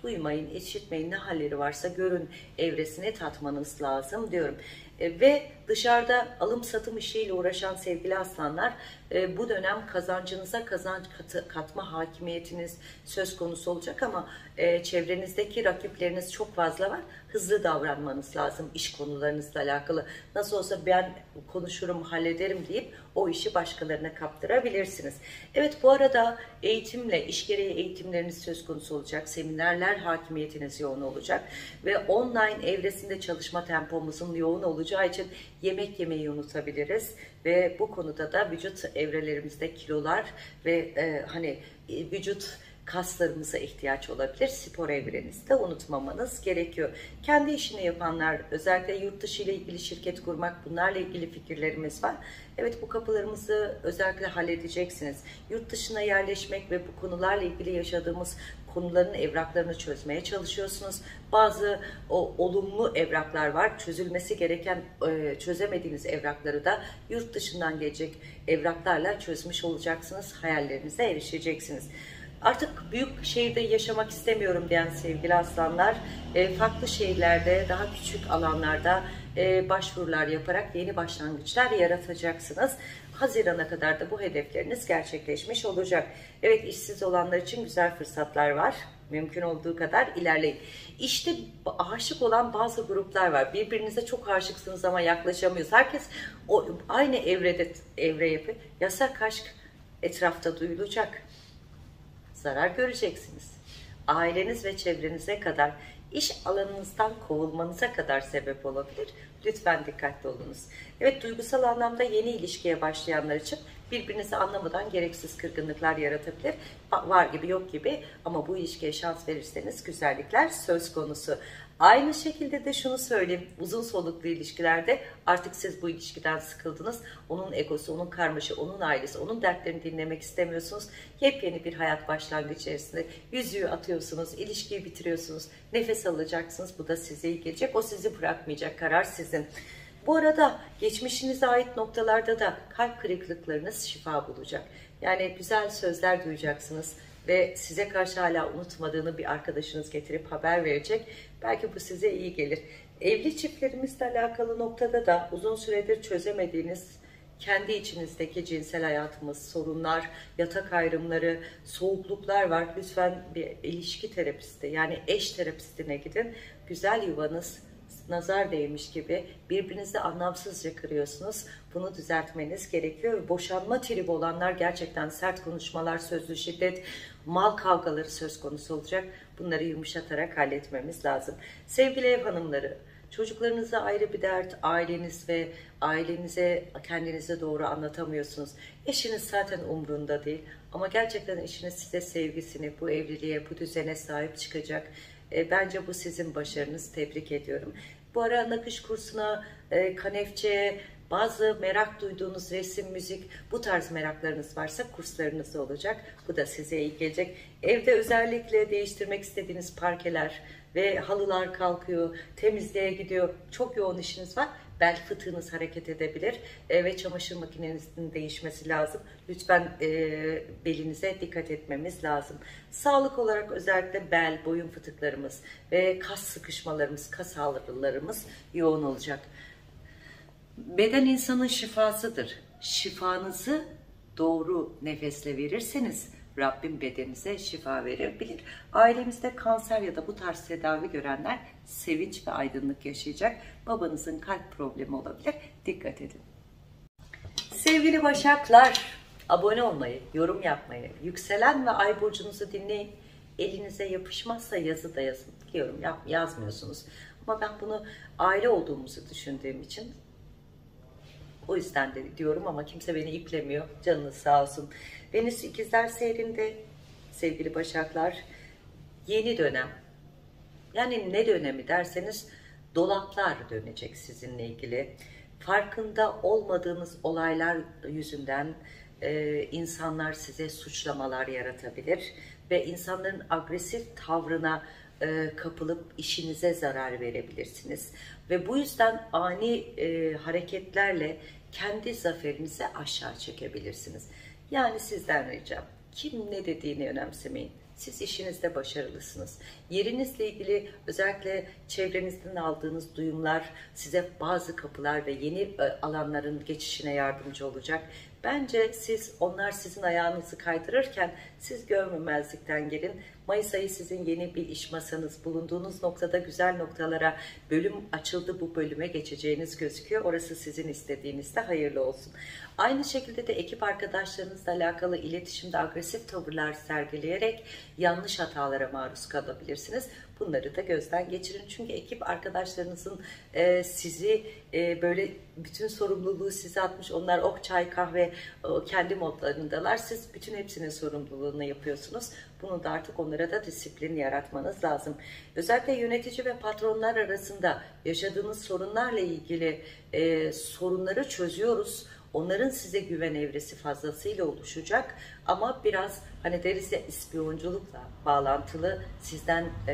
duymayın, işitmeyin, ne halleri varsa görün evresini tatmanız lazım diyorum. E, ve dışarıda alım satım işiyle uğraşan sevgili aslanlar, e, bu dönem kazancınıza kazanç katı, katma hakimiyetiniz söz konusu olacak ama e, çevrenizdeki rakipleriniz çok fazla var. Hızlı davranmanız lazım iş konularınızla alakalı. Nasıl olsa ben konuşurum, hallederim deyip o işi başkalarına kaptırabilirsiniz. Evet, bu arada eğitimle, iş gereği eğitimleriniz söz konusu olacak. Seminerler hakimiyetiniz yoğun olacak. Ve online evresinde çalışma tempomuzun yoğun olacağı için yemek yemeyi unutabiliriz. Ve bu konuda da vücut evrelerimizde kilolar ve e, hani vücut kaslarımıza ihtiyaç olabilir. Spor evrenizde unutmamanız gerekiyor. Kendi işini yapanlar, özellikle yurt dışı ile ilgili şirket kurmak, bunlarla ilgili fikirlerimiz var. Evet, bu kapılarımızı özellikle halledeceksiniz. Yurt dışına yerleşmek ve bu konularla ilgili yaşadığımız konuların evraklarını çözmeye çalışıyorsunuz. Bazı o olumlu evraklar var. Çözülmesi gereken, çözemediğiniz evrakları da yurt dışından gelecek evraklarla çözmüş olacaksınız. Hayallerinize erişeceksiniz. Artık büyük şehirde yaşamak istemiyorum diyen sevgili aslanlar, farklı şehirlerde, daha küçük alanlarda başvurular yaparak yeni başlangıçlar yaratacaksınız. Haziran'a kadar da bu hedefleriniz gerçekleşmiş olacak. Evet, işsiz olanlar için güzel fırsatlar var. Mümkün olduğu kadar ilerleyin. İşte aşık olan bazı gruplar var. Birbirinize çok aşıksınız ama yaklaşamıyoruz. Herkes o aynı evrede evre yapıyor. Yasak aşk etrafta duyulacak. Zarar göreceksiniz. Aileniz ve çevrenize kadar, iş alanınızdan kovulmanıza kadar sebep olabilir. Lütfen dikkatli olunuz. Evet, duygusal anlamda yeni ilişkiye başlayanlar için birbirinizi anlamadan gereksiz kırgınlıklar yaratabilir. Var gibi yok gibi ama bu ilişkiye şans verirseniz güzellikler söz konusu. Aynı şekilde de şunu söyleyeyim, uzun soluklu ilişkilerde artık siz bu ilişkiden sıkıldınız. Onun egosu, onun karmaşı, onun ailesi, onun dertlerini dinlemek istemiyorsunuz. Yepyeni bir hayat başlangıcı içerisinde yüzüğü atıyorsunuz, ilişkiyi bitiriyorsunuz, nefes alacaksınız. Bu da size iyi gelecek, o sizi bırakmayacak, karar sizin. Bu arada geçmişinize ait noktalarda da kalp kırıklıklarınız şifa bulacak. Yani güzel sözler duyacaksınız ve size karşı hala unutmadığını bir arkadaşınız getirip haber verecek. Belki bu size iyi gelir. Evli çiftlerimizle alakalı noktada da uzun süredir çözemediğiniz kendi içinizdeki cinsel hayatımız, sorunlar, yatak ayrımları, soğukluklar var. Lütfen bir ilişki terapisti, yani eş terapistine gidin. Güzel yuvanız nazar değmiş gibi birbirinizi anlamsızca kırıyorsunuz. Bunu düzeltmeniz gerekiyor. Boşanma tribi olanlar gerçekten sert konuşmalar, sözlü şiddet, mal kavgaları söz konusu olacak. Bunları yumuşatarak halletmemiz lazım. Sevgili ev hanımları, çocuklarınıza ayrı bir dert, aileniz ve ailenize kendinize doğru anlatamıyorsunuz. Eşiniz zaten umrunda değil ama gerçekten eşiniz size sevgisini, bu evliliğe, bu düzene sahip çıkacak. E, bence bu sizin başarınız. Tebrik ediyorum. Bu ara nakış kursuna, e, kanefçe, bazı merak duyduğunuz resim, müzik, bu tarz meraklarınız varsa kurslarınız olacak. Bu da size iyi gelecek. Evde özellikle değiştirmek istediğiniz parkeler ve halılar kalkıyor, temizliğe gidiyor. Çok yoğun işiniz var. Bel fıtığınız hareket edebilir e, ve çamaşır makinenizin değişmesi lazım. Lütfen e, belinize dikkat etmemiz lazım. Sağlık olarak özellikle bel, boyun fıtıklarımız ve kas sıkışmalarımız, kas ağrılarımız yoğun olacak. Beden insanın şifasıdır. Şifanızı doğru nefesle verirseniz Rabbim bedeninize şifa verebilir. Ailemizde kanser ya da bu tarz tedavi görenler sevinç ve aydınlık yaşayacak. Babanızın kalp problemi olabilir. Dikkat edin. Sevgili Başaklar, abone olmayı, yorum yapmayı, yükselen ve ay burcunuzu dinleyin. Elinize yapışmazsa yazı da yazın. Yorum yap, yazmıyorsunuz. Ama ben bunu aile olduğumuzu düşündüğüm için o yüzden de diyorum ama kimse beni iplemiyor. Canınız sağ olsun. Venüs ikizler seyrinde sevgili Başaklar, yeni dönem. Yani ne dönemi derseniz dolaplar dönecek sizinle ilgili. Farkında olmadığınız olaylar yüzünden e, insanlar size suçlamalar yaratabilir. Ve insanların agresif tavrına e, kapılıp işinize zarar verebilirsiniz. Ve bu yüzden ani e, hareketlerle kendi zaferinizi aşağı çekebilirsiniz. Yani sizden ricam, kim ne dediğini önemsemeyin. Siz işinizde başarılısınız. Yerinizle ilgili özellikle çevrenizden aldığınız duyumlar size bazı kapılar ve yeni alanların geçişine yardımcı olacak. Bence siz, onlar sizin ayağınızı kaydırırken siz görmemezlikten gelin. Mayıs ayı sizin yeni bir iş masanız, bulunduğunuz noktada güzel noktalara bölüm açıldı, bu bölüme geçeceğiniz gözüküyor. Orası sizin istediğinizde hayırlı olsun. Aynı şekilde de ekip arkadaşlarınızla alakalı iletişimde agresif tavırlar sergileyerek yanlış hatalara maruz kalabilirsiniz. Bunları da gözden geçirin. Çünkü ekip arkadaşlarınızın e, sizi e, böyle bütün sorumluluğu size atmış. Onlar ok, çay, kahve o, kendi modlarındalar. Siz bütün hepsinin sorumluluğunu yapıyorsunuz. Bunu da artık onlara da disiplin yaratmanız lazım. Özellikle yönetici ve patronlar arasında yaşadığınız sorunlarla ilgili e, sorunları çözüyoruz. Onların size güven evresi fazlasıyla oluşacak ama biraz hani deriz ya, ispiyonculukla bağlantılı sizden e,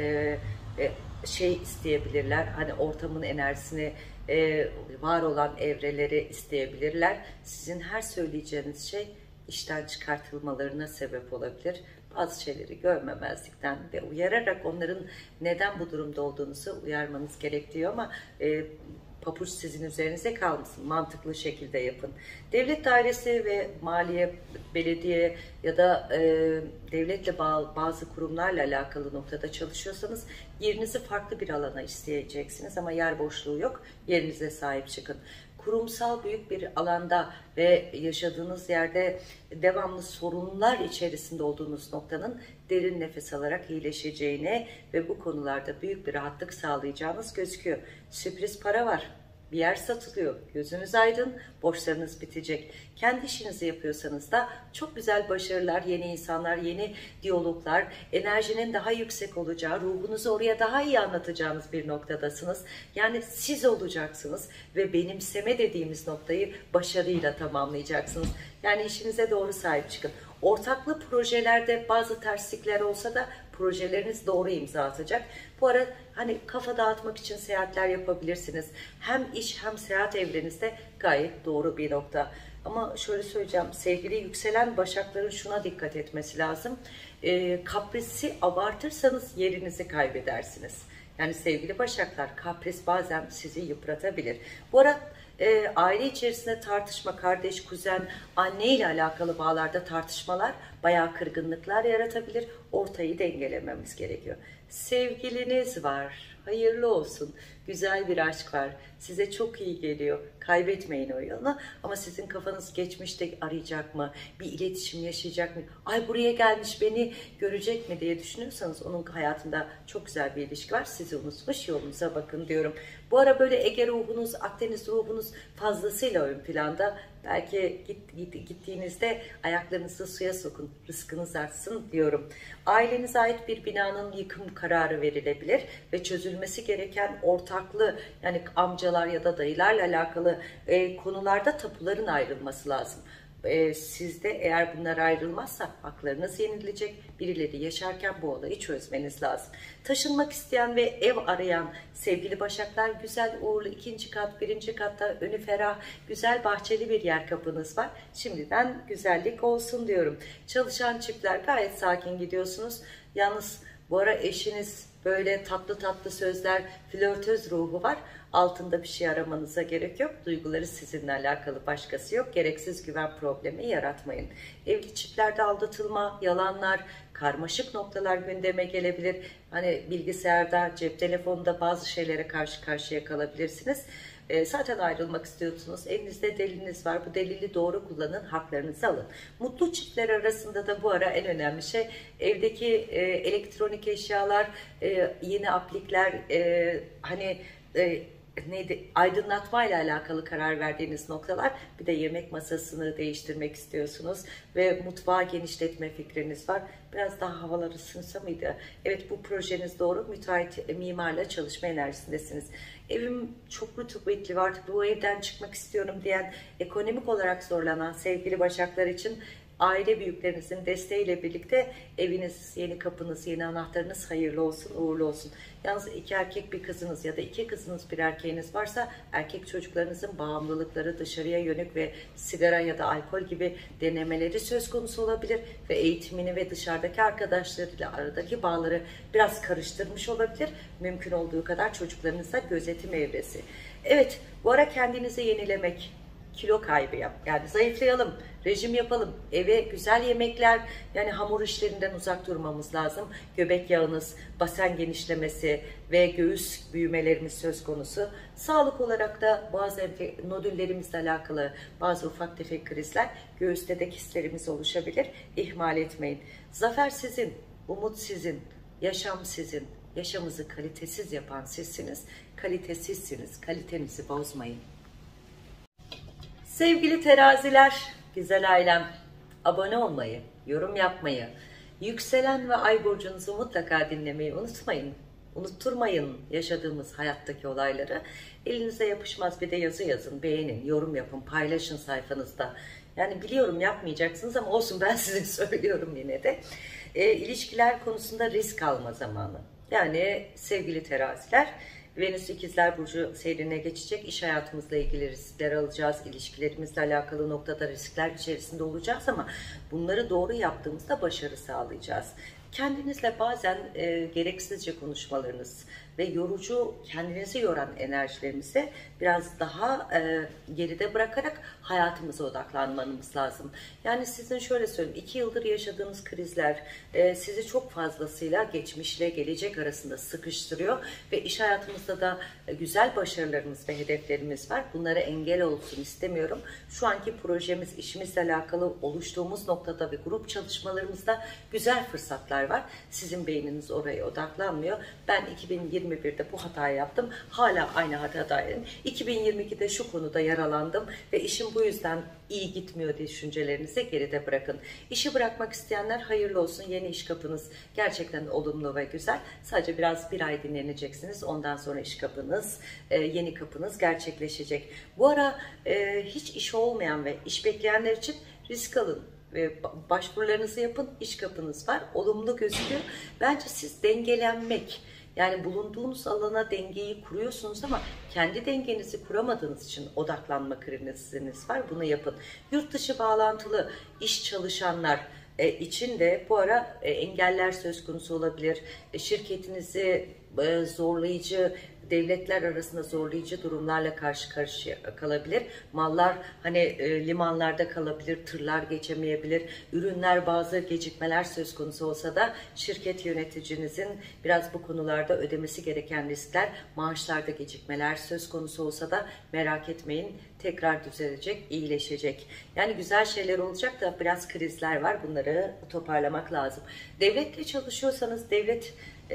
e, şey isteyebilirler. Hani ortamın enerjisini, e, var olan evreleri isteyebilirler. Sizin her söyleyeceğiniz şey işten çıkartılmalarına sebep olabilir. Bazı şeyleri görmemezlikten ve uyararak onların neden bu durumda olduğunuzu uyarmanız gerekiyor ama e, papuç sizin üzerinize kalmasın. Mantıklı şekilde yapın. Devlet dairesi ve maliye, belediye ya da e, devletle bağlı bazı kurumlarla alakalı noktada çalışıyorsanız yerinizi farklı bir alana isteyeceksiniz ama yer boşluğu yok. Yerinize sahip çıkın. Kurumsal büyük bir alanda ve yaşadığınız yerde devamlı sorunlar içerisinde olduğunuz noktanın derin nefes alarak iyileşeceğine ve bu konularda büyük bir rahatlık sağlayacağınız gözüküyor. Sürpriz para var. Bir yer satılıyor. Gözünüz aydın, borçlarınız bitecek. Kendi işinizi yapıyorsanız da çok güzel başarılar, yeni insanlar, yeni diyaloglar, enerjinin daha yüksek olacağı, ruhunuzu oraya daha iyi anlatacağınız bir noktadasınız. Yani siz olacaksınız ve benimseme dediğimiz noktayı başarıyla tamamlayacaksınız. Yani işinize doğru sahip çıkın. Ortaklı projelerde bazı terslikler olsa da projeleriniz doğru imza atacak. Bu ara hani kafa dağıtmak için seyahatler yapabilirsiniz. Hem iş hem seyahat evrenizde gayet doğru bir nokta. Ama şöyle söyleyeceğim, sevgili yükselen başakların şuna dikkat etmesi lazım. E, kaprisi abartırsanız yerinizi kaybedersiniz. Yani sevgili başaklar, kapris bazen sizi yıpratabilir. Bu ara e, aile içerisinde tartışma, kardeş, kuzen, anne ile alakalı bağlarda tartışmalar, bayağı kırgınlıklar yaratabilir. Ortayı dengelememiz gerekiyor. Sevgiliniz var, hayırlı olsun. Güzel bir aşk var. Size çok iyi geliyor. Kaybetmeyin o yolunu. Ama sizin kafanız geçmişte arayacak mı? Bir iletişim yaşayacak mı? Ay buraya gelmiş, beni görecek mi diye düşünüyorsanız onun hayatında çok güzel bir ilişki var. Sizi unutmuş, yolunuza bakın diyorum. Bu ara böyle Ege ruhunuz, Akdeniz ruhunuz fazlasıyla ön planda. Belki git, git, gittiğinizde ayaklarınızı suya sokun, rızkınız artsın diyorum. Ailenize ait bir binanın yıkım kararı verilebilir ve çözülmesi gereken ortaklı, yani amcalar ya da dayılarla alakalı e, konularda tapuların ayrılması lazım. E, sizde eğer bunlar ayrılmazsa haklarınız yenilecek. Birileri yaşarken bu olayı çözmeniz lazım. Taşınmak isteyen ve ev arayan sevgili başaklar, güzel uğurlu ikinci kat, birinci katta önü ferah, güzel bahçeli bir yer kapınız var. Şimdiden güzellik olsun diyorum. Çalışan çiftler gayet sakin gidiyorsunuz. Yalnız bu ara eşiniz böyle tatlı tatlı sözler, flörtöz ruhu var. Altında bir şey aramanıza gerek yok. Duyguları sizinle alakalı, başkası yok. Gereksiz güven problemi yaratmayın. Evli çiftlerde aldatılma, yalanlar, karmaşık noktalar gündeme gelebilir. Hani bilgisayarda, cep telefonunda bazı şeylere karşı karşıya kalabilirsiniz. E, zaten ayrılmak istiyorsunuz. Elinizde deliliniz var. Bu delili doğru kullanın. Haklarınızı alın. Mutlu çiftler arasında da bu ara en önemli şey evdeki e, elektronik eşyalar, e, yeni aplikler, e, hani e, neydi, aydınlatma ile alakalı karar verdiğiniz noktalar. Bir de yemek masasını değiştirmek istiyorsunuz ve mutfağı genişletme fikriniz var. Biraz daha havalar ısınsa mıydı? Evet, bu projeniz doğru. Müteahhit, mimarla çalışma enerjisindesiniz. Evim çok rutubetli var, bu evden çıkmak istiyorum diyen, ekonomik olarak zorlanan sevgili başaklar için Aile büyüklerinizin desteğiyle birlikte eviniz, yeni kapınız, yeni anahtarınız hayırlı olsun, uğurlu olsun. Yalnız iki erkek bir kızınız ya da iki kızınız bir erkeğiniz varsa erkek çocuklarınızın bağımlılıkları, dışarıya yönük ve sigara ya da alkol gibi denemeleri söz konusu olabilir ve eğitimini ve dışarıdaki arkadaşlarıyla aradaki bağları biraz karıştırmış olabilir. Mümkün olduğu kadar çocuklarınıza gözetim evresi. Evet, bu ara kendinizi yenilemek, kilo kaybı yap. Yani zayıflayalım, rejim yapalım, eve güzel yemekler, yani hamur işlerinden uzak durmamız lazım. Göbek yağınız, basen genişlemesi ve göğüs büyümelerimiz söz konusu. Sağlık olarak da bazı nodüllerimizle alakalı bazı ufak tefek krizler, göğüste de kistlerimiz oluşabilir. İhmal etmeyin. Zafer sizin, umut sizin, yaşam sizin. Yaşamınızı kalitesiz yapan sizsiniz. Kalitesizsiniz. Kalitenizi bozmayın. Sevgili teraziler, güzel ailem, abone olmayı, yorum yapmayı, yükselen ve ay burcunuzu mutlaka dinlemeyi unutmayın. Unutturmayın yaşadığımız hayattaki olayları. Elinize yapışmaz bir de yazı yazın, beğenin, yorum yapın, paylaşın sayfanızda. Yani biliyorum yapmayacaksınız ama olsun, ben size söylüyorum yine de. E, ilişkiler konusunda risk alma zamanı. Yani sevgili teraziler, Venüs İkizler Burcu seyrine geçecek. İş hayatımızla ilgili riskler alacağız. İlişkilerimizle alakalı noktada riskler içerisinde olacağız ama bunları doğru yaptığımızda başarı sağlayacağız. Kendinizle bazen e, gereksizce konuşmalarınız ve yorucu, kendinizi yoran enerjilerimizi biraz daha e, geride bırakarak hayatımıza odaklanmanız lazım. Yani sizin şöyle söyleyeyim, iki yıldır yaşadığınız krizler e, sizi çok fazlasıyla geçmişle gelecek arasında sıkıştırıyor ve iş hayatımızda da e, güzel başarılarımız ve hedeflerimiz var. Bunlara engel olsun istemiyorum. Şu anki projemiz, işimizle alakalı oluştuğumuz noktada ve grup çalışmalarımızda güzel fırsatlar var. Sizin beyniniz oraya odaklanmıyor. Ben iki bin yirmi birde bu hatayı yaptım. Hala aynı hatadayım. iki bin yirmi ikide şu konuda yaralandım ve işim bu yüzden iyi gitmiyor diye düşüncelerinizi geride bırakın. İşi bırakmak isteyenler hayırlı olsun. Yeni iş kapınız gerçekten olumlu ve güzel. Sadece biraz bir ay dinleneceksiniz. Ondan sonra iş kapınız, yeni kapınız gerçekleşecek. Bu ara hiç iş olmayan ve iş bekleyenler için risk alın ve başvurularınızı yapın. İş kapınız var, olumlu gözüküyor. Bence siz dengelenmek, yani bulunduğunuz alana dengeyi kuruyorsunuz ama kendi dengenizi kuramadığınız için odaklanma kriziniz var. Bunu yapın. Yurt dışı bağlantılı iş çalışanlar e, için de bu ara e, engeller söz konusu olabilir. E, şirketinizi e, zorlayıcı, devletler arasında zorlayıcı durumlarla karşı karşıya kalabilir. Mallar hani e, limanlarda kalabilir, tırlar geçemeyebilir. Ürünler, bazı gecikmeler söz konusu olsa da şirket yöneticinizin biraz bu konularda ödemesi gereken riskler, maaşlarda gecikmeler söz konusu olsa da merak etmeyin, tekrar düzelecek, iyileşecek. Yani güzel şeyler olacak da biraz krizler var. Bunları toparlamak lazım. Devletle çalışıyorsanız devlet e,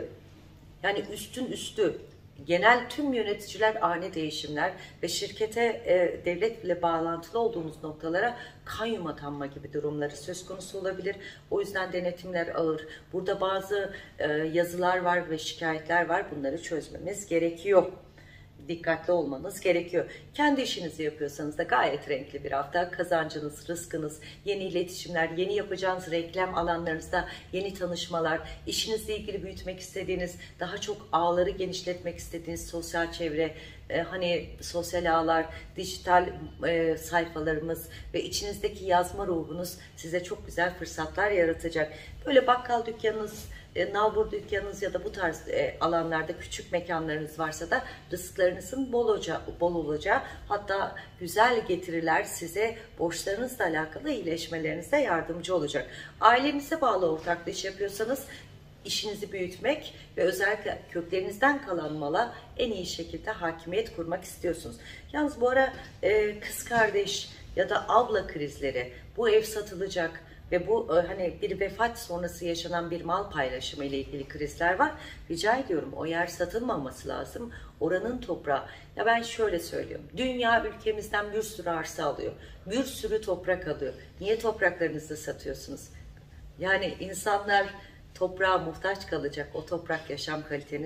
yani üstün üstü, genel tüm yöneticiler ani değişimler ve şirkete e, devletle bağlantılı olduğunuz noktalara kayyum atanma gibi durumları söz konusu olabilir. O yüzden denetimler ağır. Burada bazı e, yazılar var ve şikayetler var. Bunları çözmemiz gerekiyor. Dikkatli olmanız gerekiyor. Kendi işinizi yapıyorsanız da gayet renkli bir hafta. Kazancınız, rızkınız, yeni iletişimler, yeni yapacağınız reklam alanlarınızda yeni tanışmalar, işinizle ilgili büyütmek istediğiniz, daha çok ağları genişletmek istediğiniz sosyal çevre, e, hani sosyal ağlar, dijital e, sayfalarımız ve içinizdeki yazma ruhunuz size çok güzel fırsatlar yaratacak. Böyle bakkal dükkanınız, E, nalbur dükkanınız ya da bu tarz e, alanlarda küçük mekanlarınız varsa da rızklarınızın bol, olacağı, bol olacağı, hatta güzel getiriler size borçlarınızla alakalı iyileşmelerinize yardımcı olacak. Ailenize bağlı ortaklı iş yapıyorsanız işinizi büyütmek ve özellikle köklerinizden kalan mala en iyi şekilde hakimiyet kurmak istiyorsunuz. Yalnız bu ara e, kız kardeş ya da abla krizleri, bu ev satılacak ve bu hani bir vefat sonrası yaşanan bir mal paylaşımı ile ilgili krizler var. Rica ediyorum, o yer satılmaması lazım. Oranın toprağı. Ya ben şöyle söylüyorum. Dünya ülkemizden bir sürü arsa alıyor. Bir sürü toprak alıyor. Niye topraklarınızı satıyorsunuz? Yani insanlar toprağa muhtaç kalacak. O toprak yaşam kaliteniz.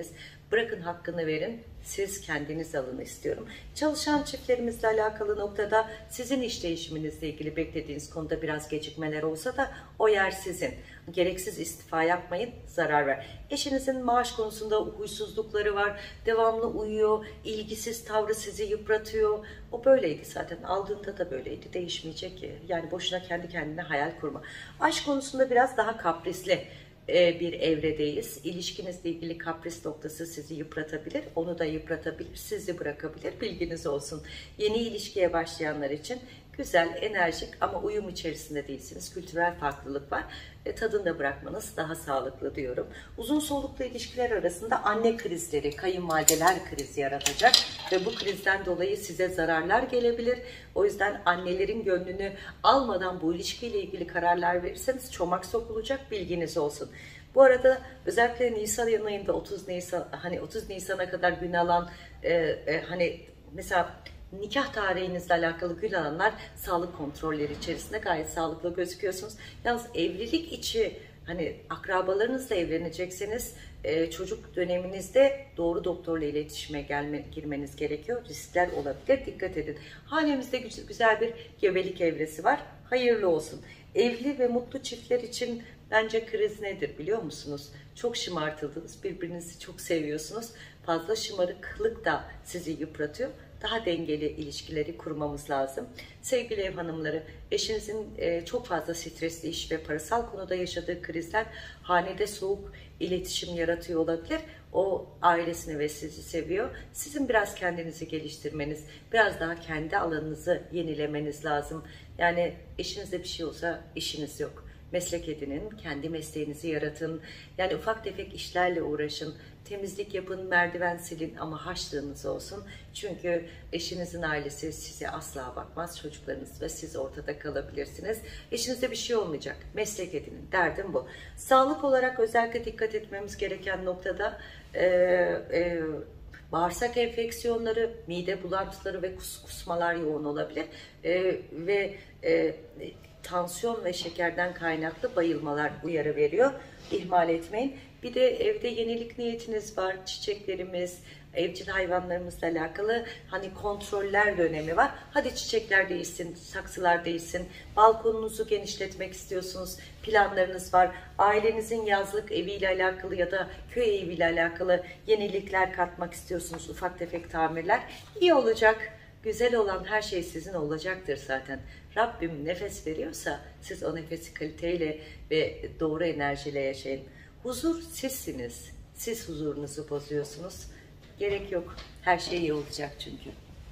Bırakın hakkını verin, siz kendiniz alın istiyorum. Çalışan çiftlerimizle alakalı noktada sizin iş değişiminizle ilgili beklediğiniz konuda biraz gecikmeler olsa da o yer sizin. Gereksiz istifa yapmayın, zarar ver. Eşinizin maaş konusunda huysuzlukları var, devamlı uyuyor, ilgisiz tavrı sizi yıpratıyor. O böyleydi zaten, aldığında da böyleydi, değişmeyecek ki. Yani boşuna kendi kendine hayal kurma. Aşk konusunda biraz daha kaprisli bir evredeyiz. İlişkinizle ilgili kapris noktası sizi yıpratabilir, onu da yıpratabilir, sizi bırakabilir. Bilginiz olsun. Yeni ilişkiye başlayanlar için güzel, enerjik ama uyum içerisinde değilsiniz. Kültürel farklılık var. E, tadını da bırakmanız daha sağlıklı diyorum. Uzun soluklu ilişkiler arasında anne krizleri, kayınvalideler krizi yaratacak ve bu krizden dolayı size zararlar gelebilir. O yüzden annelerin gönlünü almadan bu ilişkiyle ilgili kararlar verirseniz çomak sokulacak, bilginiz olsun. Bu arada özellikle Nisan ayında otuz Nisan, hani otuz Nisan'a kadar gün alan e, e, hani mesela nikah tarihinizle alakalı gün alanlar sağlık kontrolleri içerisinde gayet sağlıklı gözüküyorsunuz. Yalnız evlilik içi, hani akrabalarınızla evlenecekseniz e, çocuk döneminizde doğru doktorla iletişime gelme, girmeniz gerekiyor. Riskler olabilir, dikkat edin. Hanemizde güzel bir gebelik evresi var. Hayırlı olsun. Evli ve mutlu çiftler için bence kriz nedir biliyor musunuz? Çok şımartıldınız, birbirinizi çok seviyorsunuz. Fazla şımarıklık da sizi yıpratıyor. Daha dengeli ilişkileri kurmamız lazım. Sevgili ev hanımları, eşinizin çok fazla stresli iş ve parasal konuda yaşadığı krizler hanede soğuk iletişim yaratıyor olabilir. O ailesini ve sizi seviyor. Sizin biraz kendinizi geliştirmeniz, biraz daha kendi alanınızı yenilemeniz lazım. Yani eşinizde bir şey olsa işiniz yok. Meslek edinin, kendi mesleğinizi yaratın. Yani ufak tefek işlerle uğraşın. Temizlik yapın, merdiven silin ama harçlığınız olsun. Çünkü eşinizin ailesi size asla bakmaz. Çocuklarınız ve siz ortada kalabilirsiniz. Eşinizde bir şey olmayacak. Meslek edinin. Derdim bu. Sağlık olarak özellikle dikkat etmemiz gereken noktada e, e, bağırsak enfeksiyonları, mide bulantıları ve kus, kusmalar yoğun olabilir. E, ve e, tansiyon ve şekerden kaynaklı bayılmalar uyarı veriyor. İhmal etmeyin. Bir de evde yenilik niyetiniz var. Çiçeklerimiz, evcil hayvanlarımızla alakalı hani kontroller dönemi var. Hadi çiçekler değişsin, saksılar değişsin. Balkonunuzu genişletmek istiyorsunuz. Planlarınız var. Ailenizin yazlık eviyle alakalı ya da köy eviyle alakalı yenilikler katmak istiyorsunuz. Ufak tefek tamirler. İyi olacak. Güzel olan her şey sizin olacaktır zaten. Rabbim nefes veriyorsa siz o nefesi kaliteyle ve doğru enerjiyle yaşayın. Huzur sizsiniz. Siz huzurunuzu bozuyorsunuz. Gerek yok. Her şey iyi olacak çünkü.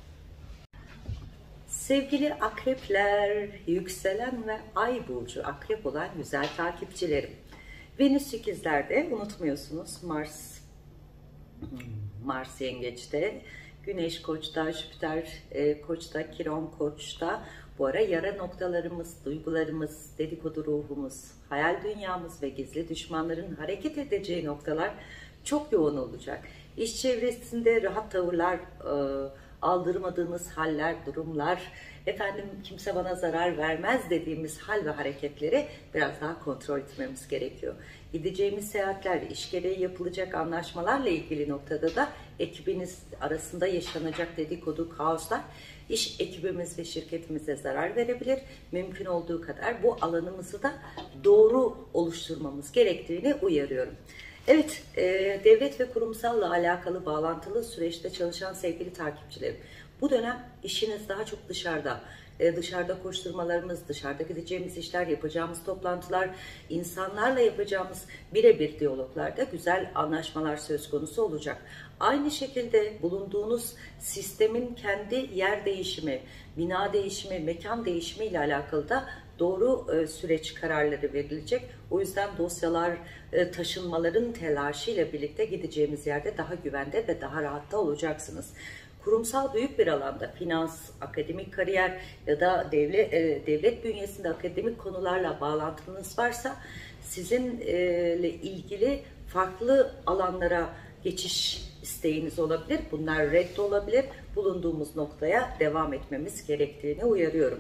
Sevgili akrepler, yükselen ve ay burcu akrep olan güzel takipçilerim. Venüs ikizlerde unutmuyorsunuz. Mars, Mars yengeçte. Güneş Koç'ta, Jüpiter e, Koç'ta, Kiron Koç'ta. Bu ara yara noktalarımız, duygularımız, dedikodu ruhumuz, hayal dünyamız ve gizli düşmanların hareket edeceği noktalar çok yoğun olacak. İş çevresinde rahat tavırlar, e, aldırmadığımız haller, durumlar, efendim kimse bana zarar vermez dediğimiz hal ve hareketleri biraz daha kontrol etmemiz gerekiyor. Gideceğimiz seyahatler, iş gereği yapılacak anlaşmalarla ilgili noktada da ekibiniz arasında yaşanacak dedikodu, kaoslar iş ekibimiz ve şirketimize zarar verebilir. Mümkün olduğu kadar bu alanımızı da doğru oluşturmamız gerektiğini uyarıyorum. Evet, e, devlet ve kurumsalla alakalı bağlantılı süreçte çalışan sevgili takipçilerim, bu dönem işiniz daha çok dışarıda. Ee, dışarıda koşturmalarımız, dışarıda gideceğimiz işler, yapacağımız toplantılar, insanlarla yapacağımız birebir diyaloglarda güzel anlaşmalar söz konusu olacak. Aynı şekilde bulunduğunuz sistemin kendi yer değişimi, bina değişimi, mekan değişimi ile alakalı da doğru e, süreç kararları verilecek. O yüzden dosyalar, e, taşınmaların telaşıyla birlikte gideceğimiz yerde daha güvende ve daha rahatta olacaksınız. Kurumsal büyük bir alanda finans, akademik kariyer ya da devlet, e, devlet bünyesinde akademik konularla bağlantınız varsa sizinle ilgili farklı alanlara geçiş isteğiniz olabilir. Bunlar red olabilir. Bulunduğumuz noktaya devam etmemiz gerektiğini uyarıyorum.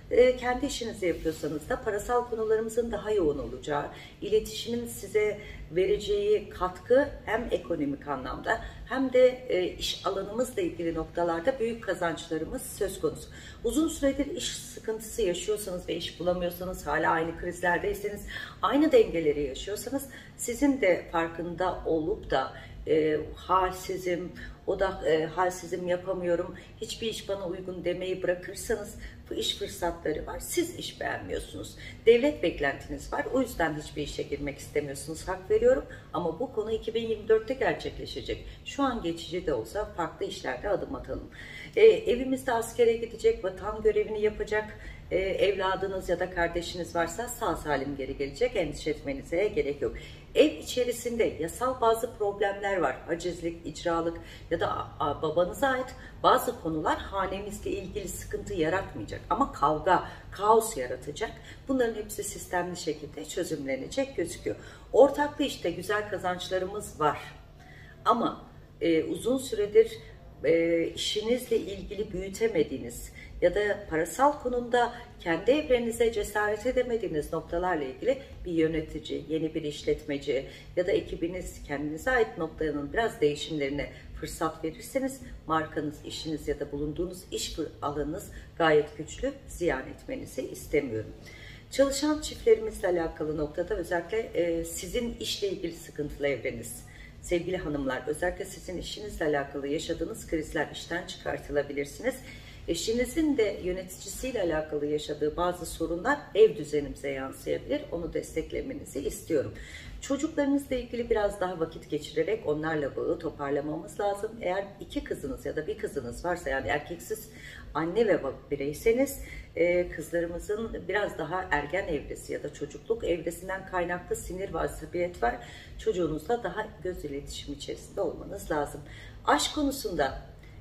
E, kendi işinizi yapıyorsanız da parasal konularımızın daha yoğun olacağı, iletişimin size vereceği katkı hem ekonomik anlamda hem de e, iş alanımızla ilgili noktalarda büyük kazançlarımız söz konusu. Uzun süredir iş sıkıntısı yaşıyorsanız ve iş bulamıyorsanız, hala aynı krizlerdeyseniz, aynı dengeleri yaşıyorsanız, sizin de farkında olup da e, halsizim, odak e, halsizim, yapamıyorum, hiçbir iş bana uygun demeyi bırakırsanız bu iş fırsatları var. Siz iş beğenmiyorsunuz. Devlet beklentiniz var. O yüzden hiçbir işe girmek istemiyorsunuz. Hak veriyorum. Ama bu konu iki bin yirmi dörtte gerçekleşecek. Şu an geçici de olsa farklı işlerde adım atalım. E, evimizde askere gidecek, vatan görevini yapacak e, evladınız ya da kardeşiniz varsa sağ salim geri gelecek. Endişe etmenize gerek yok. Ev içerisinde yasal bazı problemler var. Hacizlik, icralık ya da babanıza ait bazı konular hanemizle ilgili sıkıntı yaratmayacak. Ama kavga, kaos yaratacak. Bunların hepsi sistemli şekilde çözümlenecek gözüküyor. Ortaklı işte güzel kazançlarımız var. Ama e, uzun süredir e, işinizle ilgili büyütemediğiniz ya da parasal konumda kendi evrenize cesaret edemediğiniz noktalarla ilgili bir yönetici, yeni bir işletmeci ya da ekibiniz kendinize ait noktanın biraz değişimlerine fırsat verirseniz markanız, işiniz ya da bulunduğunuz iş alanınız gayet güçlü, ziyan etmenizi istemiyorum. Çalışan çiftlerimizle alakalı noktada özellikle e, sizin işle ilgili sıkıntılı evreniz, sevgili hanımlar, özellikle sizin işinizle alakalı yaşadığınız krizler işten çıkartılabilirsiniz. Eşinizin de yöneticisiyle alakalı yaşadığı bazı sorunlar ev düzenimize yansıyabilir. Onu desteklemenizi istiyorum. Çocuklarınızla ilgili biraz daha vakit geçirerek onlarla bağı toparlamamız lazım. Eğer iki kızınız ya da bir kızınız varsa, yani erkeksiz anne ve baba bireyseniz, kızlarımızın biraz daha ergen evresi ya da çocukluk evresinden kaynaklı sinir ve asabiyet var. Çocuğunuzla daha göz iletişimi içerisinde olmanız lazım. Aşk konusunda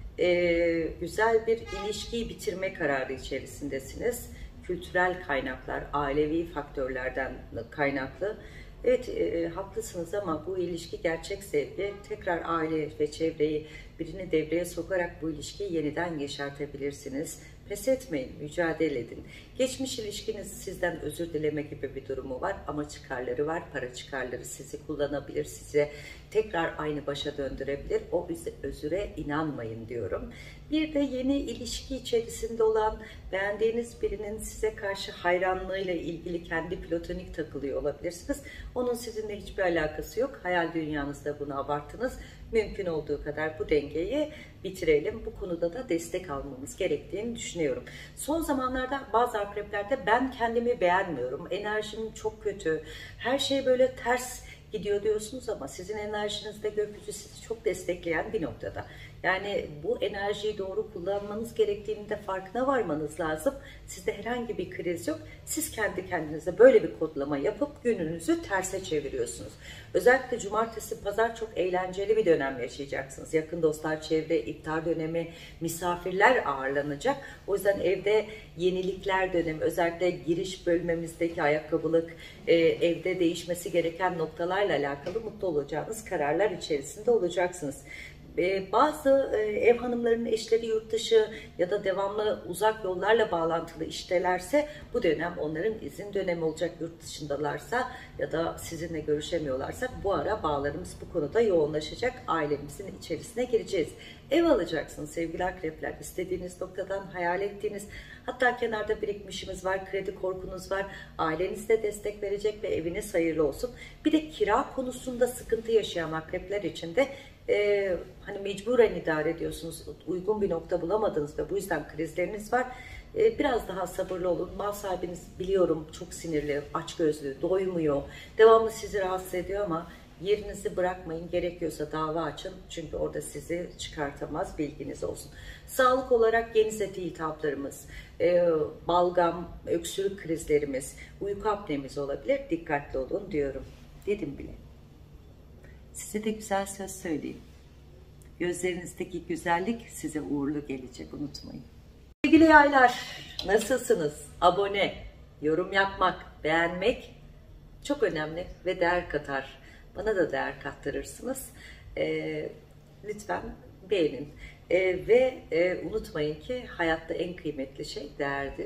Ee, güzel bir ilişkiyi bitirme kararı içerisindesiniz. Kültürel kaynaklar, ailevi faktörlerden kaynaklı. Evet, e, haklısınız ama bu ilişki gerçek sevgi. Tekrar aile ve çevreyi, birini devreye sokarak bu ilişkiyi yeniden yeşertebilirsiniz. Pes etmeyin, mücadele edin. Geçmiş ilişkiniz sizden özür dileme gibi bir durumu var ama çıkarları var. Para çıkarları sizi kullanabilir, size tekrar aynı başa döndürebilir. O özüre inanmayın diyorum. Bir de yeni ilişki içerisinde olan, beğendiğiniz birinin size karşı hayranlığıyla ilgili kendi platonik takılıyor olabilirsiniz. Onun sizinle hiçbir alakası yok. Hayal dünyanızda bunu abarttınız. Mümkün olduğu kadar bu dengeyi bitirelim. Bu konuda da destek almamız gerektiğini düşünüyorum. Son zamanlarda bazı akreplerde ben kendimi beğenmiyorum, enerjim çok kötü, her şey böyle ters gidiyor diyorsunuz ama sizin enerjinizde gökyüzü sizi çok destekleyen bir noktada. Yani bu enerjiyi doğru kullanmanız gerektiğini de farkına varmanız lazım. Sizde herhangi bir kriz yok. Siz kendi kendinize böyle bir kodlama yapıp gününüzü terse çeviriyorsunuz. Özellikle cumartesi, pazar çok eğlenceli bir dönem yaşayacaksınız. Yakın dostlar, çevre, iftar dönemi, misafirler ağırlanacak. O yüzden evde yenilikler dönemi, özellikle giriş bölmemizdeki ayakkabılık, e, evde değişmesi gereken noktalarla alakalı mutlu olacağınız kararlar içerisinde olacaksınız. Bazı ev hanımlarının eşleri yurt dışı ya da devamlı uzak yollarla bağlantılı iştelerse bu dönem onların izin dönemi olacak. Yurt dışındalarsa ya da sizinle görüşemiyorlarsa bu ara bağlarımız bu konuda yoğunlaşacak. Ailemizin içerisine gireceğiz. Ev alacaksınız sevgili akrepler. İstediğiniz noktadan hayal ettiğiniz, hatta kenarda birikmişimiz var, kredi korkunuz var. Aileniz de destek verecek ve eviniz hayırlı olsun. Bir de kira konusunda sıkıntı yaşayan akrepler için de Ee, hani mecburen idare ediyorsunuz, uygun bir nokta bulamadınız ve bu yüzden krizleriniz var. Ee, biraz daha sabırlı olun. Mal sahibiniz biliyorum çok sinirli, açgözlü, doymuyor, devamlı sizi rahatsız ediyor ama yerinizi bırakmayın, gerekiyorsa dava açın çünkü orada sizi çıkartamaz, bilginiz olsun. Sağlık olarak geniz eti iltihaplarımız, e, balgam, öksürük krizlerimiz, uyku apnemiz olabilir, dikkatli olun diyorum. Dedim bile. Size de güzel söz söyleyeyim. Gözlerinizdeki güzellik size uğurlu gelecek, unutmayın. Sevgili yaylar, nasılsınız? Abone, yorum yapmak, beğenmek çok önemli ve değer katar. Bana da değer kattırırsınız. Ee, lütfen beğenin. Ee, ve e, unutmayın ki hayatta en kıymetli şey değerdir.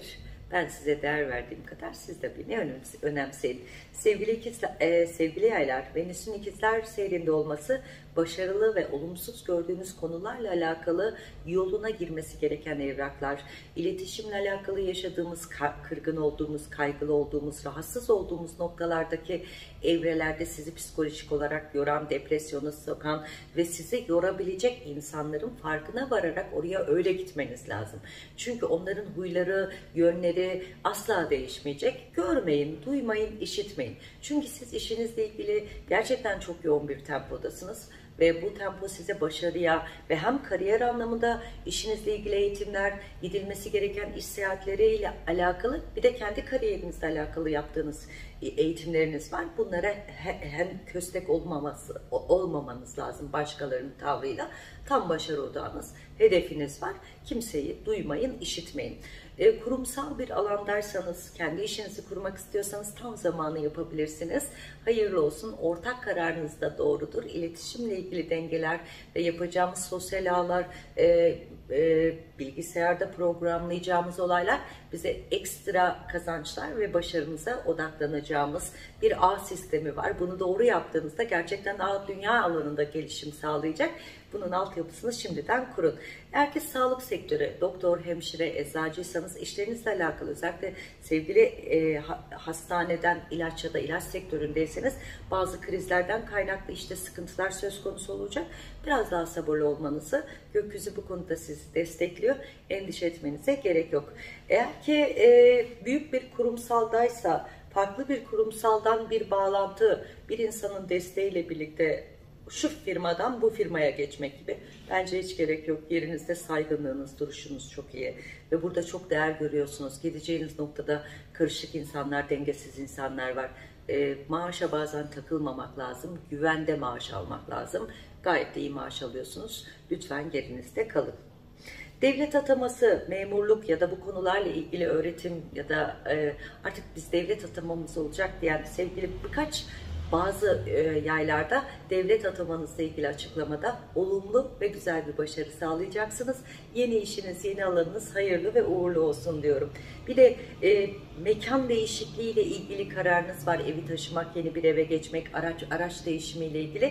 Ben size değer verdiğim kadar siz de beni önemse, önemseyin. Sevgili ikizler, e, sevgili yaylar, Venüs'ün ikizler seyrinde olması başarılı ve olumsuz gördüğünüz konularla alakalı yoluna girmesi gereken evraklar, iletişimle alakalı yaşadığımız, kırgın olduğumuz, kaygılı olduğumuz, rahatsız olduğumuz noktalardaki evrelerde sizi psikolojik olarak yoran, depresyona sokan ve sizi yorabilecek insanların farkına vararak oraya öyle gitmeniz lazım. Çünkü onların huyları, yönleri asla değişmeyecek. Görmeyin, duymayın, işitmeyin. Çünkü siz işinizle ilgili gerçekten çok yoğun bir tempodasınız. Ve bu tempo size başarıya ve hem kariyer anlamında işinizle ilgili eğitimler, gidilmesi gereken iş seyahatleriyle alakalı, bir de kendi kariyerinizle alakalı yaptığınız eğitimleriniz var. Bunlara hem köstek olmaması, olmamanız lazım başkalarının tavrıyla. Tam başarı odağınız, hedefiniz var. Kimseyi duymayın, işitmeyin. E, kurumsal bir alandaysanız, kendi işinizi kurmak istiyorsanız tam zamanı yapabilirsiniz. Hayırlı olsun. Ortak kararınız da doğrudur. İletişimle ilgili dengeler ve yapacağımız sosyal ağlar, e, e, bilgisayarda programlayacağımız olaylar bize ekstra kazançlar ve başarımıza odaklanacağımız bir ağ sistemi var. Bunu doğru yaptığınızda gerçekten ağ dünya alanında gelişim sağlayacak. Bunun altyapısını şimdiden kurun. Eğer ki sağlık sektörü, doktor, hemşire, eczacıysanız işlerinizle alakalı, özellikle sevgili e, hastaneden ilaç ya da ilaç sektöründeyseniz bazı krizlerden kaynaklı işte sıkıntılar söz konusu olacak. Biraz daha sabırlı olmanızı, gökyüzü bu konuda sizi destekliyor. Endişe etmenize gerek yok. Eğer ki e, büyük bir kurumsaldaysa, farklı bir kurumsaldan bir bağlantı, bir insanın desteğiyle birlikte şu firmadan bu firmaya geçmek gibi, bence hiç gerek yok. Yerinizde saygınlığınız, duruşunuz çok iyi ve burada çok değer görüyorsunuz. Gideceğiniz noktada karışık insanlar, dengesiz insanlar var. E, maaşa bazen takılmamak lazım, güvende maaş almak lazım. Gayet de iyi maaş alıyorsunuz. Lütfen yerinizde kalın. Devlet ataması, memurluk ya da bu konularla ilgili öğretim ya da e, artık biz devlet atamamız olacak diyen sevgili birkaç bazı e, yaylarda devlet atamanızla ilgili açıklamada olumlu ve güzel bir başarı sağlayacaksınız. Yeni işiniz, yeni alanınız hayırlı ve uğurlu olsun diyorum. Bir de e, mekan değişikliği ile ilgili kararınız var. Evi taşımak, yeni bir eve geçmek, araç araç değişimiyle ilgili.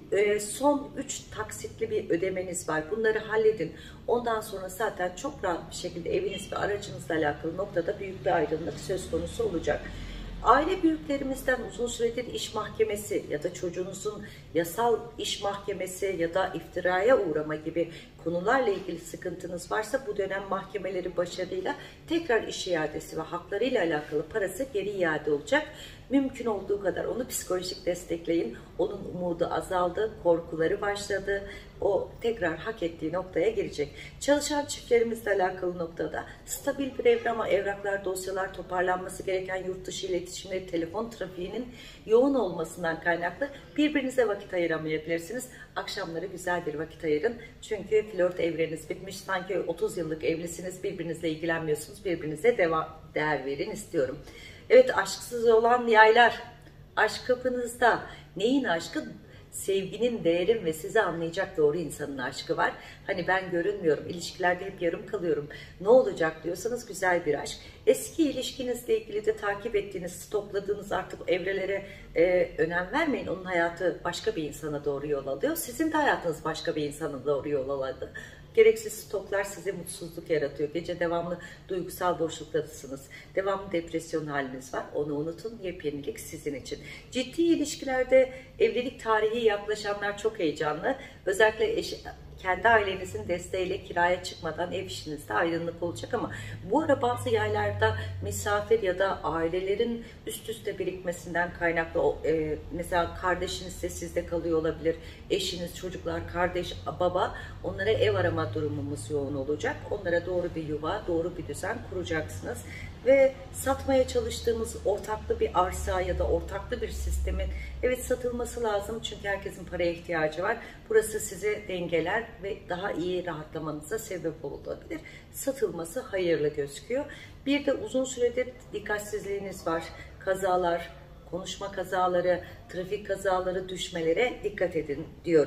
Son üç taksitli bir ödemeniz var. Bunları halledin. Ondan sonra zaten çok rahat bir şekilde eviniz ve aracınızla alakalı noktada büyük bir aydınlık söz konusu olacak. Aile büyüklerimizden uzun süredir iş mahkemesi ya da çocuğunuzun yasal iş mahkemesi ya da iftiraya uğrama gibi konularla ilgili sıkıntınız varsa bu dönem mahkemeleri başarıyla tekrar iş iadesi ve haklarıyla alakalı parası geri iade olacak. Mümkün olduğu kadar onu psikolojik destekleyin. Onun umudu azaldı, korkuları başladı. O tekrar hak ettiği noktaya girecek. Çalışan çiftlerimizle alakalı noktada stabil bir evrak, evraklar, dosyalar toparlanması gereken yurt dışı iletişimleri, telefon trafiğinin yoğun olmasından kaynaklı birbirinize vakit ayıramayabilirsiniz. Akşamları güzel bir vakit ayırın. Çünkü flört evreniz bitmiş. Sanki otuz yıllık evlisiniz, birbirinizle ilgilenmiyorsunuz. Birbirinize devam, değer verin istiyorum. Evet, aşksız olan yaylar, aşk kapınızda. Neyin aşkı? Sevginin, değerin ve sizi anlayacak doğru insanın aşkı var. Hani ben görünmüyorum, ilişkilerde hep yarım kalıyorum. Ne olacak diyorsanız güzel bir aşk. Eski ilişkinizle ilgili de takip ettiğiniz, stopladığınız artık evrelere e, önem vermeyin. Onun hayatı başka bir insana doğru yol alıyor. Sizin de hayatınız başka bir insana doğru yol alıyor. Gereksiz stoklar size mutsuzluk yaratıyor. Gece devamlı duygusal boşluktasınız. Devamlı depresyon haliniz var. Onu unutun. Yepyenilik sizin için. Ciddi ilişkilerde evlilik tarihi yaklaşanlar çok heyecanlı. Özellikle eş, kendi ailenizin desteğiyle kiraya çıkmadan ev işinizde aydınlık olacak ama bu ara bazı yerlerde misafir ya da ailelerin üst üste birikmesinden kaynaklı e, mesela kardeşiniz de sizde kalıyor olabilir. Eşiniz, çocuklar, kardeş, baba, onlara ev arama durumumuz yoğun olacak. Onlara doğru bir yuva, doğru bir düzen kuracaksınız. Ve satmaya çalıştığımız ortaklı bir arsa ya da ortaklı bir sistemin evet satılması lazım. Çünkü herkesin paraya ihtiyacı var. Burası sizi dengeler ve daha iyi rahatlamanıza sebep olabilir. Satılması hayırlı gözüküyor. Bir de uzun süredir dikkatsizliğiniz var. Kazalar, konuşma kazaları, trafik kazaları, düşmelere dikkat edin diyorum.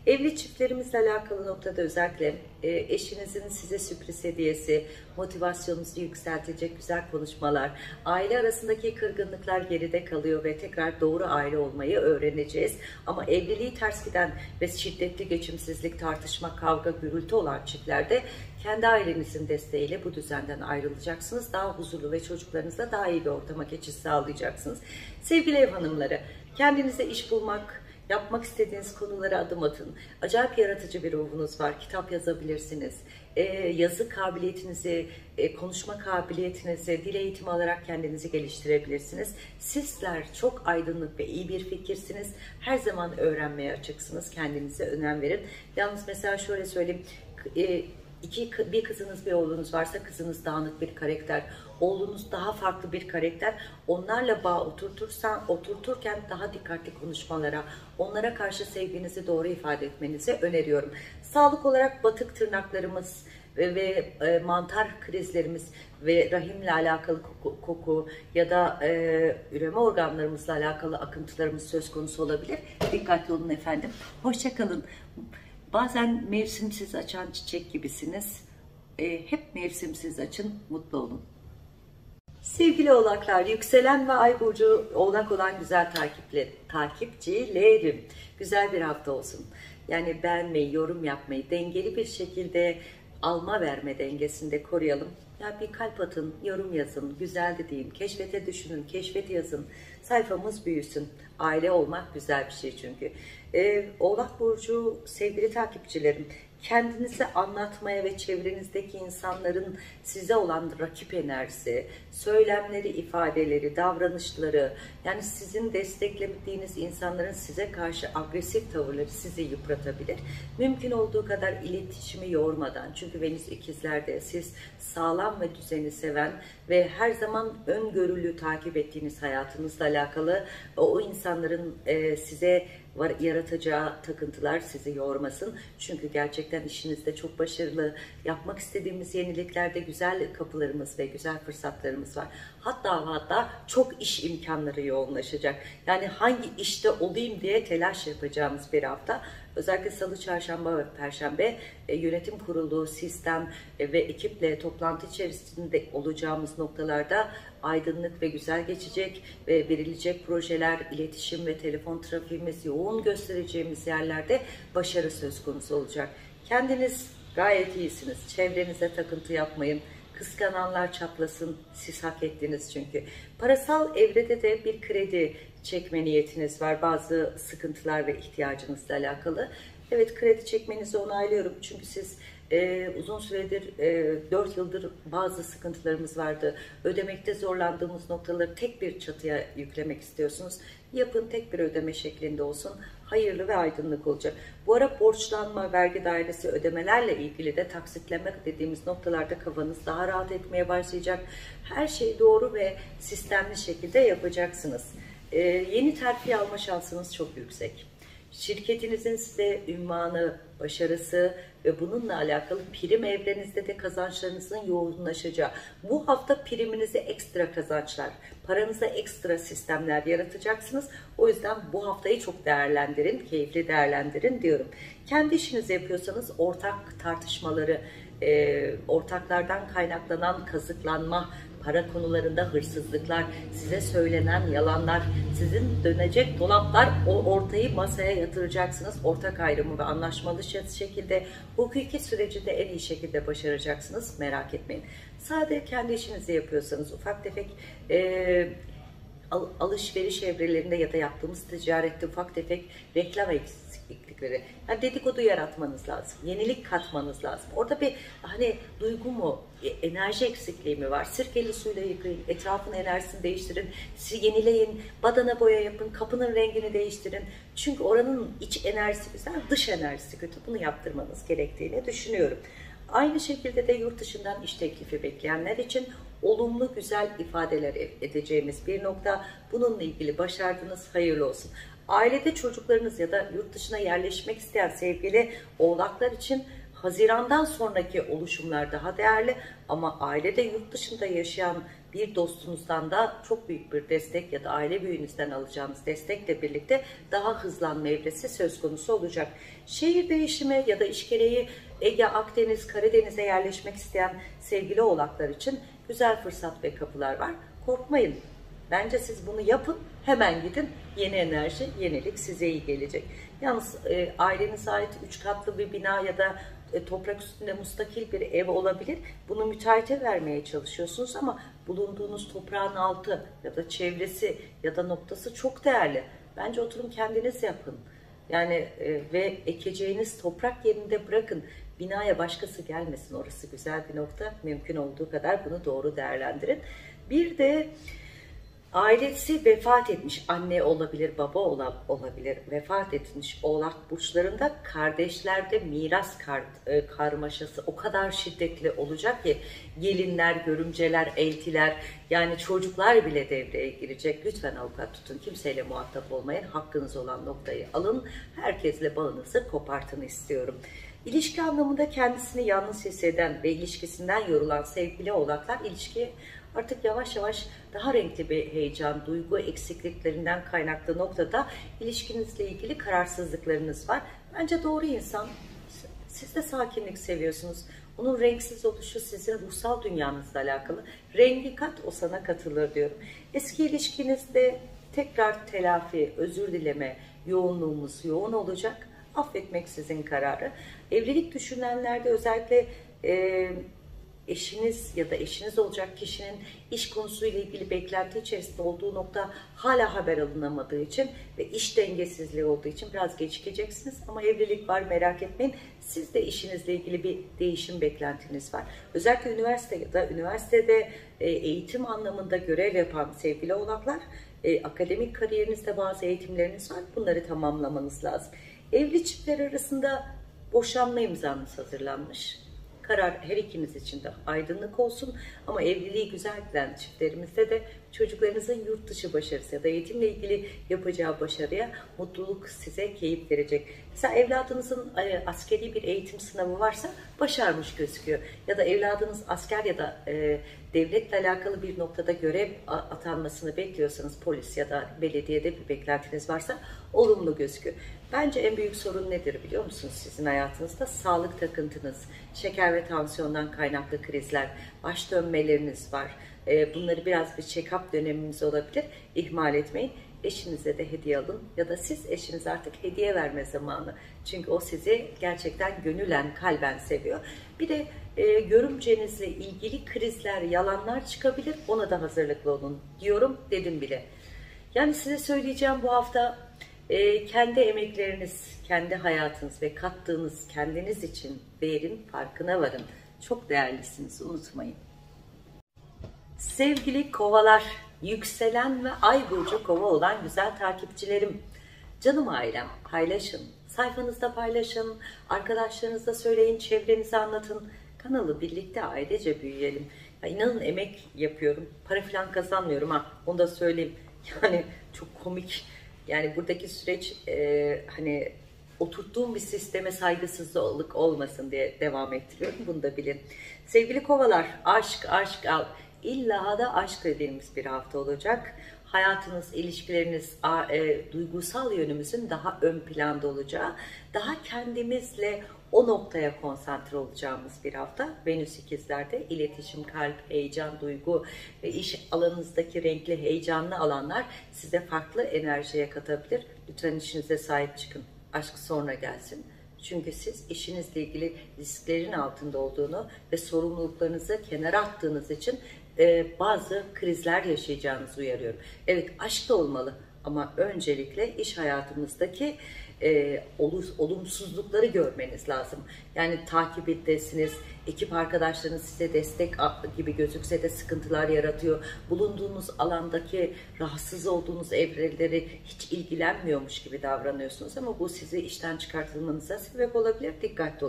Evli çiftlerimizle alakalı noktada özellikle e, eşinizin size sürpriz hediyesi, motivasyonunuzu yükseltecek güzel konuşmalar, aile arasındaki kırgınlıklar geride kalıyor ve tekrar doğru aile olmayı öğreneceğiz. Ama evliliği ters giden ve şiddetli geçimsizlik, tartışma, kavga, gürültü olan çiftlerde kendi ailenizin desteğiyle bu düzenden ayrılacaksınız. Daha huzurlu ve çocuklarınızla daha iyi bir ortama geçiş sağlayacaksınız. Sevgili ev hanımları, kendinize iş bulmak, yapmak istediğiniz konulara adım atın. Acayip yaratıcı bir ruhunuz var. Kitap yazabilirsiniz. Ee, yazı kabiliyetinizi, e, konuşma kabiliyetinizi, dil eğitimi alarak kendinizi geliştirebilirsiniz. Sizler çok aydınlık ve iyi bir fikirsiniz. Her zaman öğrenmeye açıksınız. Kendinize önem verin. Yalnız mesela şöyle söyleyeyim. E, İki, bir kızınız bir oğlunuz varsa kızınız dağınık bir karakter, oğlunuz daha farklı bir karakter. Onlarla bağ oturtursan, oturturken daha dikkatli konuşmalara, onlara karşı sevginizi doğru ifade etmenizi öneriyorum. Sağlık olarak batık tırnaklarımız ve, ve e, mantar krizlerimiz ve rahimle alakalı koku, koku ya da e, üreme organlarımızla alakalı akıntılarımız söz konusu olabilir. Dikkatli olun efendim. Hoşça kalın. Bazen mevsimsiz açan çiçek gibisiniz. E, hep mevsimsiz açın, mutlu olun. Sevgili oğlaklar, yükselen ve ay burcu oğlak olan güzel takipli, takipçilerim. Güzel bir hafta olsun. Yani beğenmeyi, yorum yapmayı, dengeli bir şekilde alma verme dengesinde koruyalım. Ya bir kalp atın, yorum yazın, güzeldi deyin, keşfete düşünün, keşfet yazın. Sayfamız büyüsün. Aile olmak güzel bir şey çünkü. Ee, Oğlak burcu sevgili takipçilerim, kendinizi anlatmaya ve çevrenizdeki insanların size olan rakip enerjisi, söylemleri, ifadeleri, davranışları, yani sizin desteklediğiniz insanların size karşı agresif tavırları sizi yıpratabilir. Mümkün olduğu kadar iletişimi yormadan, çünkü Venüs ikizlerde, siz sağlam ve düzeni seven ve her zaman öngörülü takip ettiğiniz hayatınızla alakalı o insanların e, size var, yaratacağı takıntılar sizi yormasın. Çünkü gerçekten işinizde çok başarılı, yapmak istediğimiz yeniliklerde güzel kapılarımız ve güzel fırsatlarımız var. Hatta hatta çok iş imkanları yoğunlaşacak. Yani hangi işte olayım diye telaş yapacağımız bir hafta. Özellikle Salı, Çarşamba ve Perşembe e, yönetim kurulu, sistem e, ve ekiple toplantı içerisinde olacağımız noktalarda aydınlık ve güzel geçecek ve verilecek projeler, iletişim ve telefon trafiğimiz yoğun göstereceğimiz yerlerde başarı söz konusu olacak. Kendiniz gayet iyisiniz. Çevrenize takıntı yapmayın. Kıskananlar çatlasın. Siz hak ettiniz çünkü. Parasal evrede de bir kredi çekme niyetiniz var. Bazı sıkıntılar ve ihtiyacınızla alakalı. Evet, kredi çekmenizi onaylıyorum. Çünkü siz e, uzun süredir, e, dört yıldır bazı sıkıntılarımız vardı. Ödemekte zorlandığımız noktaları tek bir çatıya yüklemek istiyorsunuz. Yapın, tek bir ödeme şeklinde olsun. Hayırlı ve aydınlık olacak. Bu ara borçlanma, vergi dairesi, ödemelerle ilgili de taksitleme dediğimiz noktalarda kafanız daha rahat etmeye başlayacak. Her şeyi doğru ve sistemli şekilde yapacaksınız. Ee, yeni terfi alma şansınız çok yüksek. Şirketinizin size ünvanı, başarısı ve bununla alakalı prim evrenizde de kazançlarınızın yoğunlaşacağı. Bu hafta priminize ekstra kazançlar, paranıza ekstra sistemler yaratacaksınız. O yüzden bu haftayı çok değerlendirin, keyifli değerlendirin diyorum. Kendi işinizi yapıyorsanız ortak tartışmaları, e, ortaklardan kaynaklanan kazıklanma, para konularında hırsızlıklar, size söylenen yalanlar, sizin dönecek dolaplar, o ortayı masaya yatıracaksınız. Ortak ayrımı ve anlaşmalı şekilde hukuki süreci de en iyi şekilde başaracaksınız. Merak etmeyin. Sadece kendi işinizi yapıyorsanız ufak tefek e, alışveriş evrelerinde ya da yaptığımız ticarette ufak tefek reklam eksiklikleri, yani dedikodu yaratmanız lazım, yenilik katmanız lazım. Orada bir hani duygu mu, enerji eksikliği mi var? Sirkeli suyla yıkayın, etrafın enerjisini değiştirin, sizi yenileyin, badana boya yapın, kapının rengini değiştirin. Çünkü oranın iç enerjisi güzel, dış enerjisi kötü. Bunu yaptırmanız gerektiğini düşünüyorum. Aynı şekilde de yurt dışından iş teklifi bekleyenler için olumlu güzel ifadeler edeceğimiz bir nokta. Bununla ilgili başardınız, hayırlı olsun. Ailede çocuklarınız ya da yurt dışına yerleşmek isteyen sevgili oğlaklar için Haziran'dan sonraki oluşumlar daha değerli ama ailede yurt dışında yaşayan bir dostunuzdan da çok büyük bir destek ya da aile büyüğünüzden alacağınız destekle birlikte daha hızlanma evresi söz konusu olacak. Şehir değişimi ya da iş gereği Ege, Akdeniz, Karadeniz'e yerleşmek isteyen sevgili oğlaklar için güzel fırsat ve kapılar var. Korkmayın. Bence siz bunu yapın, hemen gidin. Yeni enerji, yenilik size iyi gelecek. Yalnız e, ailenize ait üç katlı bir bina ya da e, toprak üstünde müstakil bir ev olabilir. Bunu müteahhite vermeye çalışıyorsunuz ama bulunduğunuz toprağın altı ya da çevresi ya da noktası çok değerli. Bence oturun kendiniz yapın. Yani e, ve ekeceğiniz toprak yerinde bırakın. Binaya başkası gelmesin. Orası güzel bir nokta. Mümkün olduğu kadar bunu doğru değerlendirin. Bir de ailesi vefat etmiş, anne olabilir, baba olabilir, vefat etmiş oğlak burçlarında kardeşlerde miras kar, e, karmaşası o kadar şiddetli olacak ki gelinler, görümceler, eltiler, yani çocuklar bile devreye girecek. Lütfen avukat tutun, kimseyle muhatap olmayın, hakkınız olan noktayı alın, herkesle bağınızı kopartın istiyorum. İlişki anlamında kendisini yalnız hisseden ve ilişkisinden yorulan sevgili oğlaklar ilişkiye artık yavaş yavaş daha renkli bir heyecan, duygu eksikliklerinden kaynaklı noktada ilişkinizle ilgili kararsızlıklarınız var. Bence doğru insan, siz de sakinlik seviyorsunuz. Onun renksiz oluşu sizin ruhsal dünyanızla alakalı. Rengi kat, o sana katılır diyorum. Eski ilişkinizde tekrar telafi, özür dileme yoğunluğumuz yoğun olacak. Affetmek sizin kararı. Evlilik düşünenlerde özellikle e, eşiniz ya da eşiniz olacak kişinin iş konusuyla ilgili beklenti içerisinde olduğu nokta hala haber alınamadığı için ve iş dengesizliği olduğu için biraz gecikeceksiniz. Ama evlilik var, merak etmeyin. Siz de işinizle ilgili bir değişim beklentiniz var. Özellikle üniversite ya da üniversitede eğitim anlamında görev yapan sevgili oğlaklar, akademik kariyerinizde bazı eğitimleriniz var. Bunları tamamlamanız lazım. Evli çiftler arasında boşanma imzanız hazırlanmış. Karar her ikiniz için de aydınlık olsun ama evliliği güzel giden çiftlerimizde de çocuklarınızın yurt dışı başarısı ya da eğitimle ilgili yapacağı başarıya mutluluk size keyif verecek. Mesela evladınızın askeri bir eğitim sınavı varsa başarmış gözüküyor. Ya da evladınız asker ya da e, devletle alakalı bir noktada görev atanmasını bekliyorsanız polis ya da belediyede bir beklentiniz varsa olumlu gözüküyor. Bence en büyük sorun nedir biliyor musunuz sizin hayatınızda? Sağlık takıntınız, şeker ve tansiyondan kaynaklı krizler, baş dönmeleriniz var. Bunları biraz bir check-up dönemimiz olabilir. İhmal etmeyin. Eşinize de hediye alın ya da siz eşinize artık hediye verme zamanı. Çünkü o sizi gerçekten gönülen, kalben seviyor. Bir de e, görümcenizle ilgili krizler, yalanlar çıkabilir. Ona da hazırlıklı olun diyorum, dedim bile. Yani size söyleyeceğim bu hafta e, kendi emekleriniz, kendi hayatınız ve kattığınız kendiniz için değerin farkına varın. Çok değerlisiniz, unutmayın. Sevgili kovalar, yükselen ve ay burcu kova olan güzel takipçilerim, canım ailem, paylaşın, sayfanızda paylaşın, arkadaşlarınıza söyleyin, çevrenize anlatın, kanalı birlikte ailece büyüyelim. Ya inanın emek yapıyorum, para falan kazanmıyorum ha, onu da söyleyeyim. Yani çok komik, yani buradaki süreç e, hani oturttuğum bir sisteme saygısızlık olmasın diye devam ettiriyorum, bunu da bilin. Sevgili kovalar, aşk, aşk, al. İlla da aşk dediğimiz bir hafta olacak. Hayatınız, ilişkileriniz, e, duygusal yönümüzün daha ön planda olacağı, daha kendimizle o noktaya konsantre olacağımız bir hafta. Venüs ikizlerde iletişim, kalp, heyecan, duygu ve iş alanınızdaki renkli, heyecanlı alanlar size farklı enerjiye katabilir. Lütfen işinize sahip çıkın. Aşk sonra gelsin. Çünkü siz işinizle ilgili risklerin altında olduğunu ve sorumluluklarınızı kenara attığınız için e, bazı krizler yaşayacağınızı uyarıyorum. Evet, aşk da olmalı ama öncelikle iş hayatımızdaki e, olumsuzlukları görmeniz lazım. Yani takip ettesiniz, ekip arkadaşlarınız size destek gibi gözükse de sıkıntılar yaratıyor. Bulunduğunuz alandaki rahatsız olduğunuz evreleri hiç ilgilenmiyormuş gibi davranıyorsunuz ama bu sizi işten çıkartılmanıza sebep olabilir. Dikkatli olun.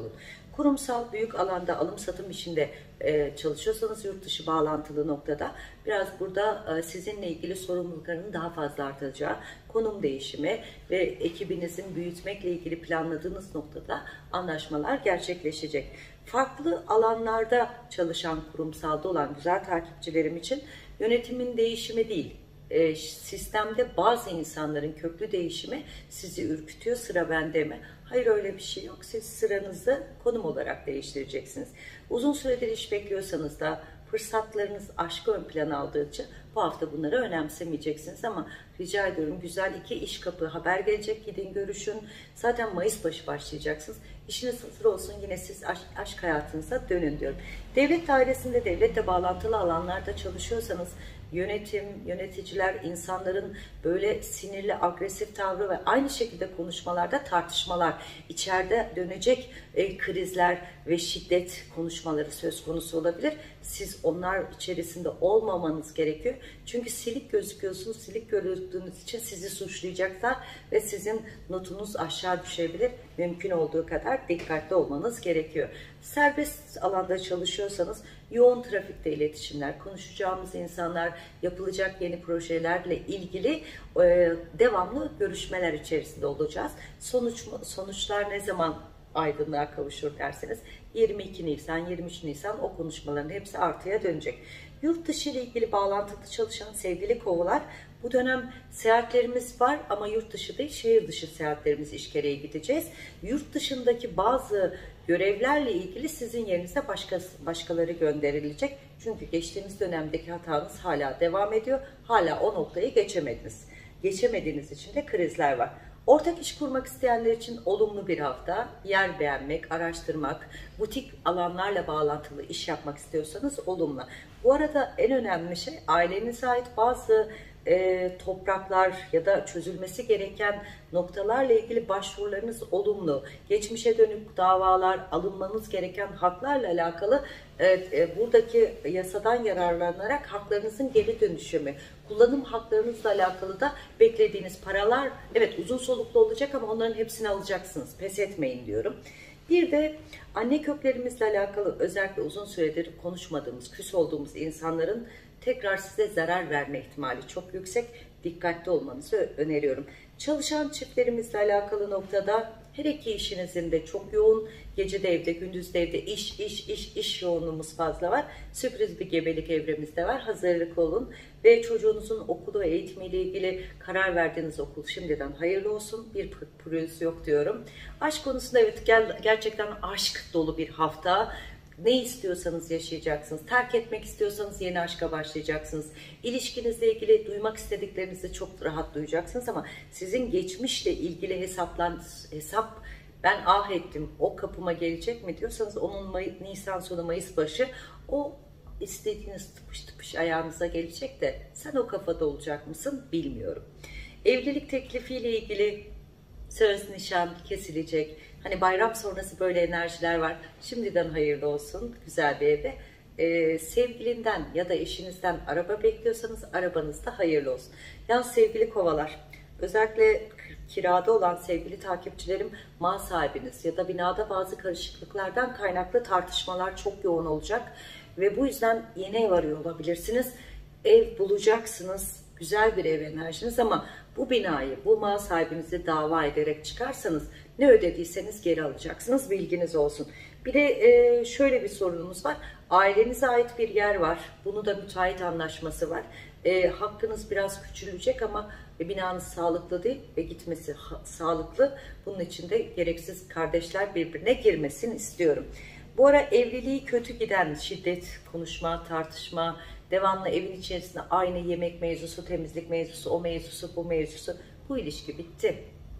Kurumsal büyük alanda alım satım işinde e, çalışıyorsanız yurt dışı bağlantılı noktada biraz burada e, sizinle ilgili sorumlulukların daha fazla artacağı, konum değişimi ve ekibinizin büyütmekle ilgili planladığınız noktada anlaşmalar gerçekleşecek. Farklı alanlarda çalışan, kurumsalda olan güzel takipçilerim için yönetimin değişimi değil, E, sistemde bazı insanların köklü değişimi sizi ürkütüyor. Sıra bende mi? Hayır, öyle bir şey yok. Siz sıranızı konum olarak değiştireceksiniz. Uzun süredir iş bekliyorsanız da fırsatlarınız aşkı ön plana aldığı için bu hafta bunları önemsemeyeceksiniz ama rica ediyorum, güzel iki iş kapı haber gelecek, gidin görüşün. Zaten Mayıs başı başlayacaksınız. İşiniz hazır olsun, yine siz aşk, aşk hayatınıza dönün diyorum. Devlet dairesinde, devletle bağlantılı alanlarda çalışıyorsanız yönetim, yöneticiler, insanların böyle sinirli, agresif tavrı ve aynı şekilde konuşmalarda tartışmalar, içeride dönecek e, krizler ve şiddet konuşmaları söz konusu olabilir. Siz onlar içerisinde olmamanız gerekiyor. Çünkü silik gözüküyorsunuz, silik görüldüğünüz için sizi suçlayacaklar ve sizin notunuz aşağı düşebilir. Mümkün olduğu kadar dikkatli olmanız gerekiyor. Serbest alanda çalışıyorsanız yoğun trafikte iletişimler, konuşacağımız insanlar, yapılacak yeni projelerle ilgili e, devamlı görüşmeler içerisinde olacağız. Sonuç, sonuçlar ne zaman aydınlığa kavuşur derseniz yirmi iki Nisan, yirmi üç Nisan o konuşmaların hepsi artıya dönecek. Yurt dışı ile ilgili bağlantılı çalışan sevgili kovalar, bu dönem seyahatlerimiz var ama yurt dışı değil, şehir dışı seyahatlerimiz iş gereği gideceğiz. Yurt dışındaki bazı görevlerle ilgili sizin yerinize başkası, başkaları gönderilecek. Çünkü geçtiğimiz dönemdeki hatanız hala devam ediyor. Hala o noktayı geçemediniz. Geçemediğiniz için de krizler var. Ortak iş kurmak isteyenler için olumlu bir hafta. Yer beğenmek, araştırmak, butik alanlarla bağlantılı iş yapmak istiyorsanız olumlu. Bu arada en önemli şey, ailenize ait bazı e, topraklar ya da çözülmesi gereken noktalarla ilgili başvurularınız olumlu. Geçmişe dönük davalar, alınmanız gereken haklarla alakalı e, e, buradaki yasadan yararlanarak haklarınızın geri dönüşümü, kullanım haklarınızla alakalı da beklediğiniz paralar, evet uzun soluklu olacak ama onların hepsini alacaksınız. Pes etmeyin diyorum. Bir de anne köklerimizle alakalı özellikle uzun süredir konuşmadığımız, küs olduğumuz insanların tekrar size zarar verme ihtimali çok yüksek. Dikkatli olmanızı öneriyorum. Çalışan çiftlerimizle alakalı noktada her iki işinizin de çok yoğun, gece de evde, gündüz de evde iş, iş, iş, iş yoğunluğumuz fazla var. Sürpriz bir gebelik evremiz de var. Hazırlık olun ve çocuğunuzun okulu ve eğitimiyle ilgili karar verdiğiniz okul şimdiden hayırlı olsun. Bir pürüz yok diyorum. Aşk konusunda evet gel, gerçekten aşk dolu bir hafta. Ne istiyorsanız yaşayacaksınız. Terk etmek istiyorsanız yeni aşka başlayacaksınız. İlişkinizle ilgili duymak istediklerinizi çok rahat duyacaksınız ama sizin geçmişle ilgili hesaplan, hesap ben ah ettim o kapıma gelecek mi diyorsanız onun May, Nisan sonu Mayıs başı o istediğiniz tıpış tıpış ayağınıza gelecek de sen o kafada olacak mısın bilmiyorum. Evlilik teklifiyle ilgili söz nişan kesilecek. Hani bayram sonrası böyle enerjiler var. Şimdiden hayırlı olsun güzel bir evde. Ee, sevgilinden ya da eşinizden araba bekliyorsanız arabanız da hayırlı olsun. Yalnız sevgili kovalar, özellikle kirada olan sevgili takipçilerim, mal sahibiniz ya da binada bazı karışıklıklardan kaynaklı tartışmalar çok yoğun olacak. Ve bu yüzden yeni ev arıyor olabilirsiniz. Ev bulacaksınız. Güzel bir ev enerjiniz ama bu binayı, bu mal sahibinizi dava ederek çıkarsanız ne ödediyseniz geri alacaksınız. Bilginiz olsun. Bir de e, şöyle bir sorunumuz var. Ailenize ait bir yer var. Bunu da müteahhit anlaşması var. E, hakkınız biraz küçülecek ama e, binanız sağlıklı değil ve gitmesi ha, sağlıklı. Bunun için de gereksiz kardeşler birbirine girmesin istiyorum. Bu ara evliliği kötü giden şiddet, konuşma, tartışma, devamlı evin içerisinde aynı yemek mevzusu, temizlik mevzusu, o mevzusu, bu mevzusu. Bu ilişki bitti.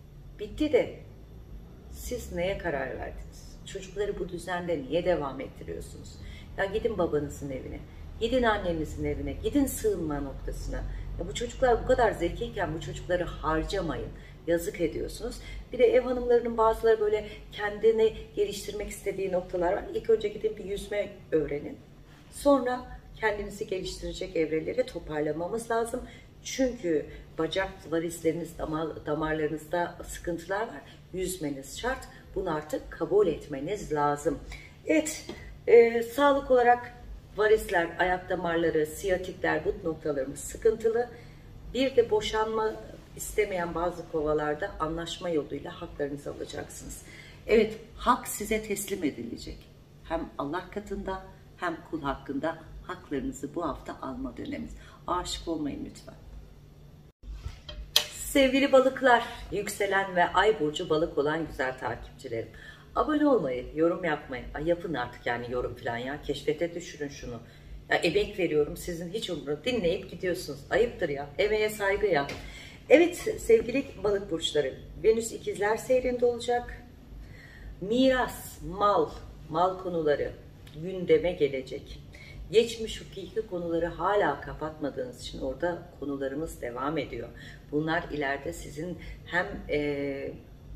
Bitti de siz neye karar verdiniz? Çocukları bu düzende niye devam ettiriyorsunuz? Ya gidin babanızın evine, gidin annenizin evine, gidin sığınma noktasına. Ya bu çocuklar bu kadar zekiyken bu çocukları harcamayın. Yazık ediyorsunuz. Bir de ev hanımlarının bazıları böyle kendini geliştirmek istediği noktalar var. İlk önce gidin bir yüzme öğrenin. Sonra kendinizi geliştirecek evreleri toparlamamız lazım. Çünkü bacak varisleriniz, damar, damarlarınızda sıkıntılar var. Yüzmeniz şart. Bunu artık kabul etmeniz lazım. Evet, e, sağlık olarak varisler, ayak damarları, siyatikler, but noktalarımız sıkıntılı. Bir de boşanma istemeyen bazı kovalarda anlaşma yoluyla haklarınızı alacaksınız. Evet, hak size teslim edilecek. Hem Allah katında hem kul hakkında haklarınızı bu hafta alma dönemimiz. Aşık olmayın lütfen. Sevgili balıklar, yükselen ve ay burcu balık olan güzel takipçilerim. Abone olmayı, yorum yapmayı, ay yapın artık yani yorum falan ya. Keşfete düşürün şunu. Ya emek veriyorum, sizin hiç umurunuz, dinleyip gidiyorsunuz. Ayıptır ya, emeğe saygı ya. Evet sevgili balık burçları, Venüs ikizler seyrinde olacak. Miras, mal, mal konuları gündeme gelecek. Geçmiş hukuki konuları hala kapatmadığınız için orada konularımız devam ediyor. Bunlar ileride sizin hem e,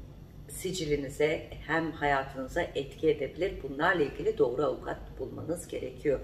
sicilinize hem hayatınıza etki edebilir. Bunlarla ilgili doğru avukat bulmanız gerekiyor.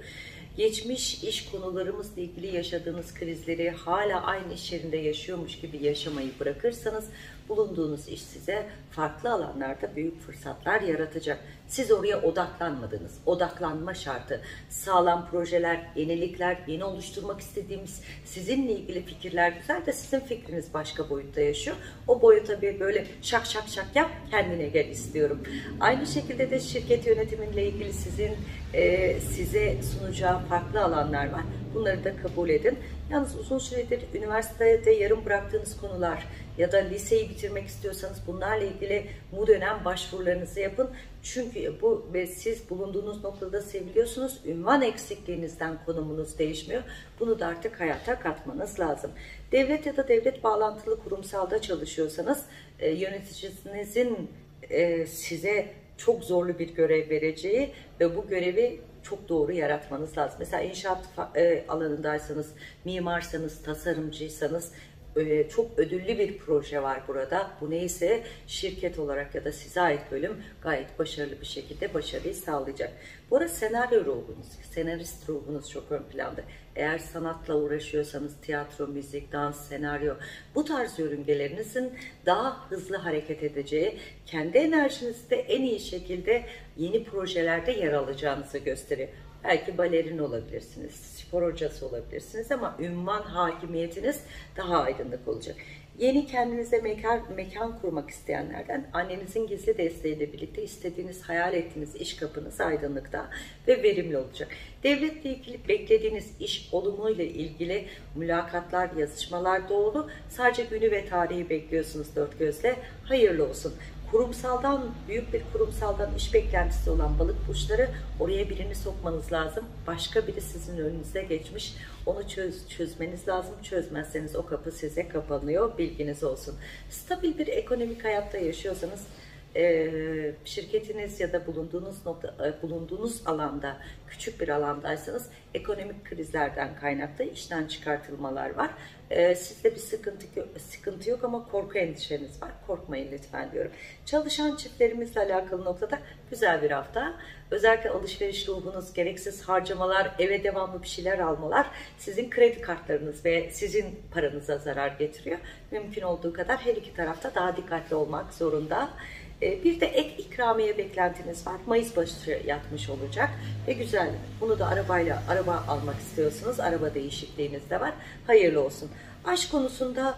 Geçmiş iş konularımızla ilgili yaşadığınız krizleri hala aynı iş yerinde yaşıyormuş gibi yaşamayı bırakırsanız bulunduğunuz iş size farklı alanlarda büyük fırsatlar yaratacak. Siz oraya odaklanmadınız. Odaklanma şartı. Sağlam projeler, yenilikler, yeni oluşturmak istediğimiz sizinle ilgili fikirler güzel de sizin fikriniz başka boyutta yaşıyor. O boyuta bir böyle şak şak şak yap, kendine gel istiyorum. Aynı şekilde de şirket yönetiminle ilgili sizin e, size sunacağı farklı alanlar var. Bunları da kabul edin. Yalnız uzun süredir üniversitede yarım bıraktığınız konular ya da liseyi bitirmek istiyorsanız bunlarla ilgili bu dönem başvurularınızı yapın. Çünkü bu ve siz bulunduğunuz noktada seviliyorsunuz. Ünvan eksikliğinizden konumunuz değişmiyor. Bunu da artık hayata katmanız lazım. Devlet ya da devlet bağlantılı kurumsalda çalışıyorsanız e, yöneticinizin e, size çok zorlu bir görev vereceği ve bu görevi çok doğru yaratmanız lazım. Mesela inşaat e, alanındaysanız, mimarsanız, tasarımcıysanız e, çok ödüllü bir proje var burada. Bu neyse şirket olarak ya da size ait bölüm gayet başarılı bir şekilde başarıyı sağlayacak. Bu arada senaryo ruhunuz, senarist ruhunuz çok ön planda. Eğer sanatla uğraşıyorsanız tiyatro, müzik, dans, senaryo bu tarz yörüngelerinizin daha hızlı hareket edeceği, kendi enerjinizde en iyi şekilde yeni projelerde yer alacağınızı gösteriyor. Belki balerin olabilirsiniz, spor hocası olabilirsiniz ama ünvan hakimiyetiniz daha aydınlık olacak. Yeni kendinize mekan, mekan kurmak isteyenlerden annenizin gizli desteğiyle birlikte istediğiniz, hayal ettiğiniz iş kapınız aydınlıkta ve verimli olacak. Devletle ilgili beklediğiniz iş olumuyla ilgili mülakatlar, yazışmalar doğru. Sadece günü ve tarihi bekliyorsunuz dört gözle. Hayırlı olsun. Kurumsaldan, büyük bir kurumsaldan iş beklentisi olan balık burçları oraya birini sokmanız lazım. Başka biri sizin önünüze geçmiş. Onu çöz, çözmeniz lazım. Çözmezseniz o kapı size kapanıyor. Bilginiz olsun. Stabil bir ekonomik hayatta yaşıyorsanız e, şirketiniz ya da bulunduğunuz nokta, e, bulunduğunuz alanda küçük bir alandaysanız ekonomik krizlerden kaynaklı işten çıkartılmalar var. E, sizde bir sıkıntı, sıkıntı yok ama korku endişeniz var. Korkmayın lütfen diyorum. Çalışan çiftlerimizle alakalı noktada güzel bir hafta. Özellikle alışveriş ruhunuz, gereksiz harcamalar, eve devamlı bir şeyler almalar sizin kredi kartlarınız ve sizin paranıza zarar getiriyor. Mümkün olduğu kadar her iki tarafta daha dikkatli olmak zorunda. Bir de ek ikramiye beklentiniz var. Mayıs başı yatmış olacak ve güzel. Bunu da arabayla araba almak istiyorsunuz. Araba değişikliğiniz de var. Hayırlı olsun. Aşk konusunda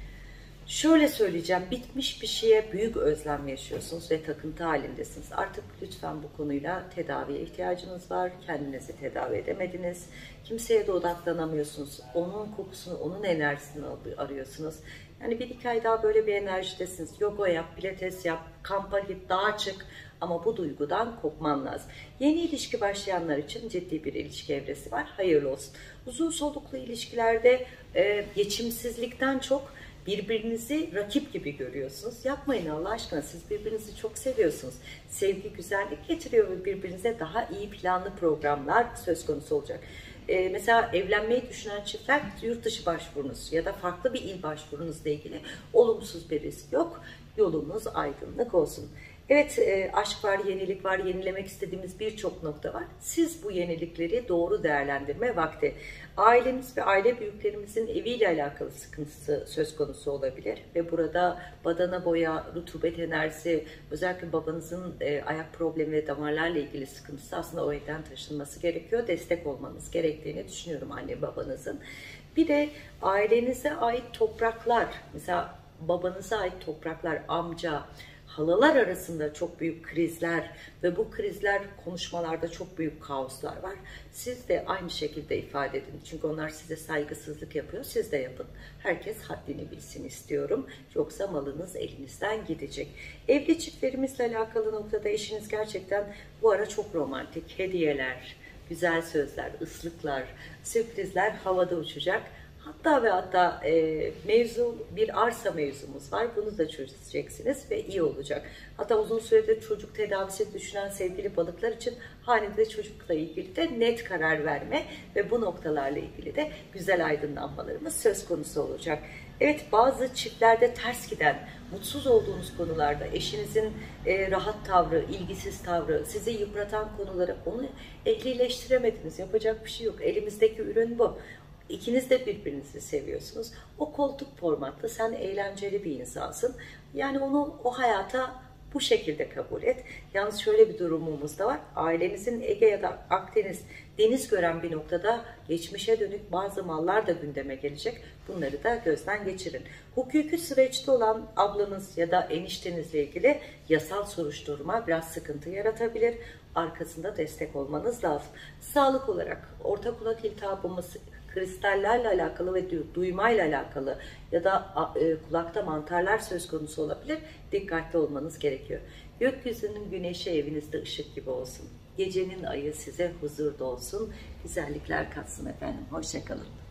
şöyle söyleyeceğim. Bitmiş bir şeye büyük özlem yaşıyorsunuz ve takıntı halindesiniz. Artık lütfen bu konuyla tedaviye ihtiyacınız var. Kendinizi tedavi edemediniz. Kimseye de odaklanamıyorsunuz. Onun kokusunu, onun enerjisini arıyorsunuz. Yani bir iki ay daha böyle bir enerjidesiniz. Yoga yap, pilates yap, kampa git, dağa çık. Ama bu duygudan kopman lazım. Yeni ilişki başlayanlar için ciddi bir ilişki evresi var. Hayırlı olsun. Uzun soluklu ilişkilerde e, geçimsizlikten çok birbirinizi rakip gibi görüyorsunuz. Yapmayın Allah aşkına. Siz birbirinizi çok seviyorsunuz. Sevgi, güzellik getiriyor ve birbirinize daha iyi planlı programlar söz konusu olacak. Ee, mesela evlenmeyi düşünen çiftler yurt dışı başvurunuz ya da farklı bir il başvurunuzla ilgili olumsuz bir risk yok. Yolunuz aydınlık olsun. Evet, e, aşk var, yenilik var, yenilemek istediğimiz birçok nokta var. Siz bu yenilikleri doğru değerlendirme vakti. Ailemiz ve aile büyüklerimizin eviyle alakalı sıkıntısı söz konusu olabilir. Ve burada badana boya, rutubet enerjisi, özellikle babanızın e, ayak problemi ve damarlarla ilgili sıkıntısı aslında o evden taşınması gerekiyor. Destek olmanız gerektiğini düşünüyorum anne babanızın. Bir de ailenize ait topraklar, mesela babanıza ait topraklar, amca, halalar arasında çok büyük krizler ve bu krizler konuşmalarda çok büyük kaoslar var. Siz de aynı şekilde ifade edin. Çünkü onlar size saygısızlık yapıyor. Siz de yapın. Herkes haddini bilsin istiyorum. Yoksa malınız elinizden gidecek. Evli çiftlerimizle alakalı noktada eşiniz gerçekten bu ara çok romantik. Hediyeler, güzel sözler, ıslıklar, sürprizler havada uçacak. Hatta ve hatta e, mevzu, bir arsa mevzumuz var. Bunu da çözeceksiniz ve iyi olacak. Hatta uzun süredir çocuk tedavisi düşünen sevgili balıklar için hanede çocukla ilgili de net karar verme ve bu noktalarla ilgili de güzel aydınlanmalarımız söz konusu olacak. Evet, bazı çiftlerde ters giden, mutsuz olduğunuz konularda eşinizin e, rahat tavrı, ilgisiz tavrı, sizi yıpratan konuları, onu ehlileştiremediniz. Yapacak bir şey yok. Elimizdeki ürün bu. İkiniz de birbirinizi seviyorsunuz. O koltuk formatlı, sen eğlenceli bir insansın. Yani onu o hayata bu şekilde kabul et. Yalnız şöyle bir durumumuz da var. Ailenizin Ege ya da Akdeniz, deniz gören bir noktada geçmişe dönük bazı mallar da gündeme gelecek. Bunları da gözden geçirin. Hukuki süreçte olan ablanız ya da eniştenizle ilgili yasal soruşturma biraz sıkıntı yaratabilir. Arkasında destek olmanız lazım. Sağlık olarak orta kulak iltihabımız, kristallerle alakalı ve duymayla alakalı ya da e, kulakta mantarlar söz konusu olabilir. Dikkatli olmanız gerekiyor. Gökyüzünün güneşi evinizde ışık gibi olsun. Gecenin ayı size huzur dolsun. Güzellikler katsın efendim. Hoşça kalın.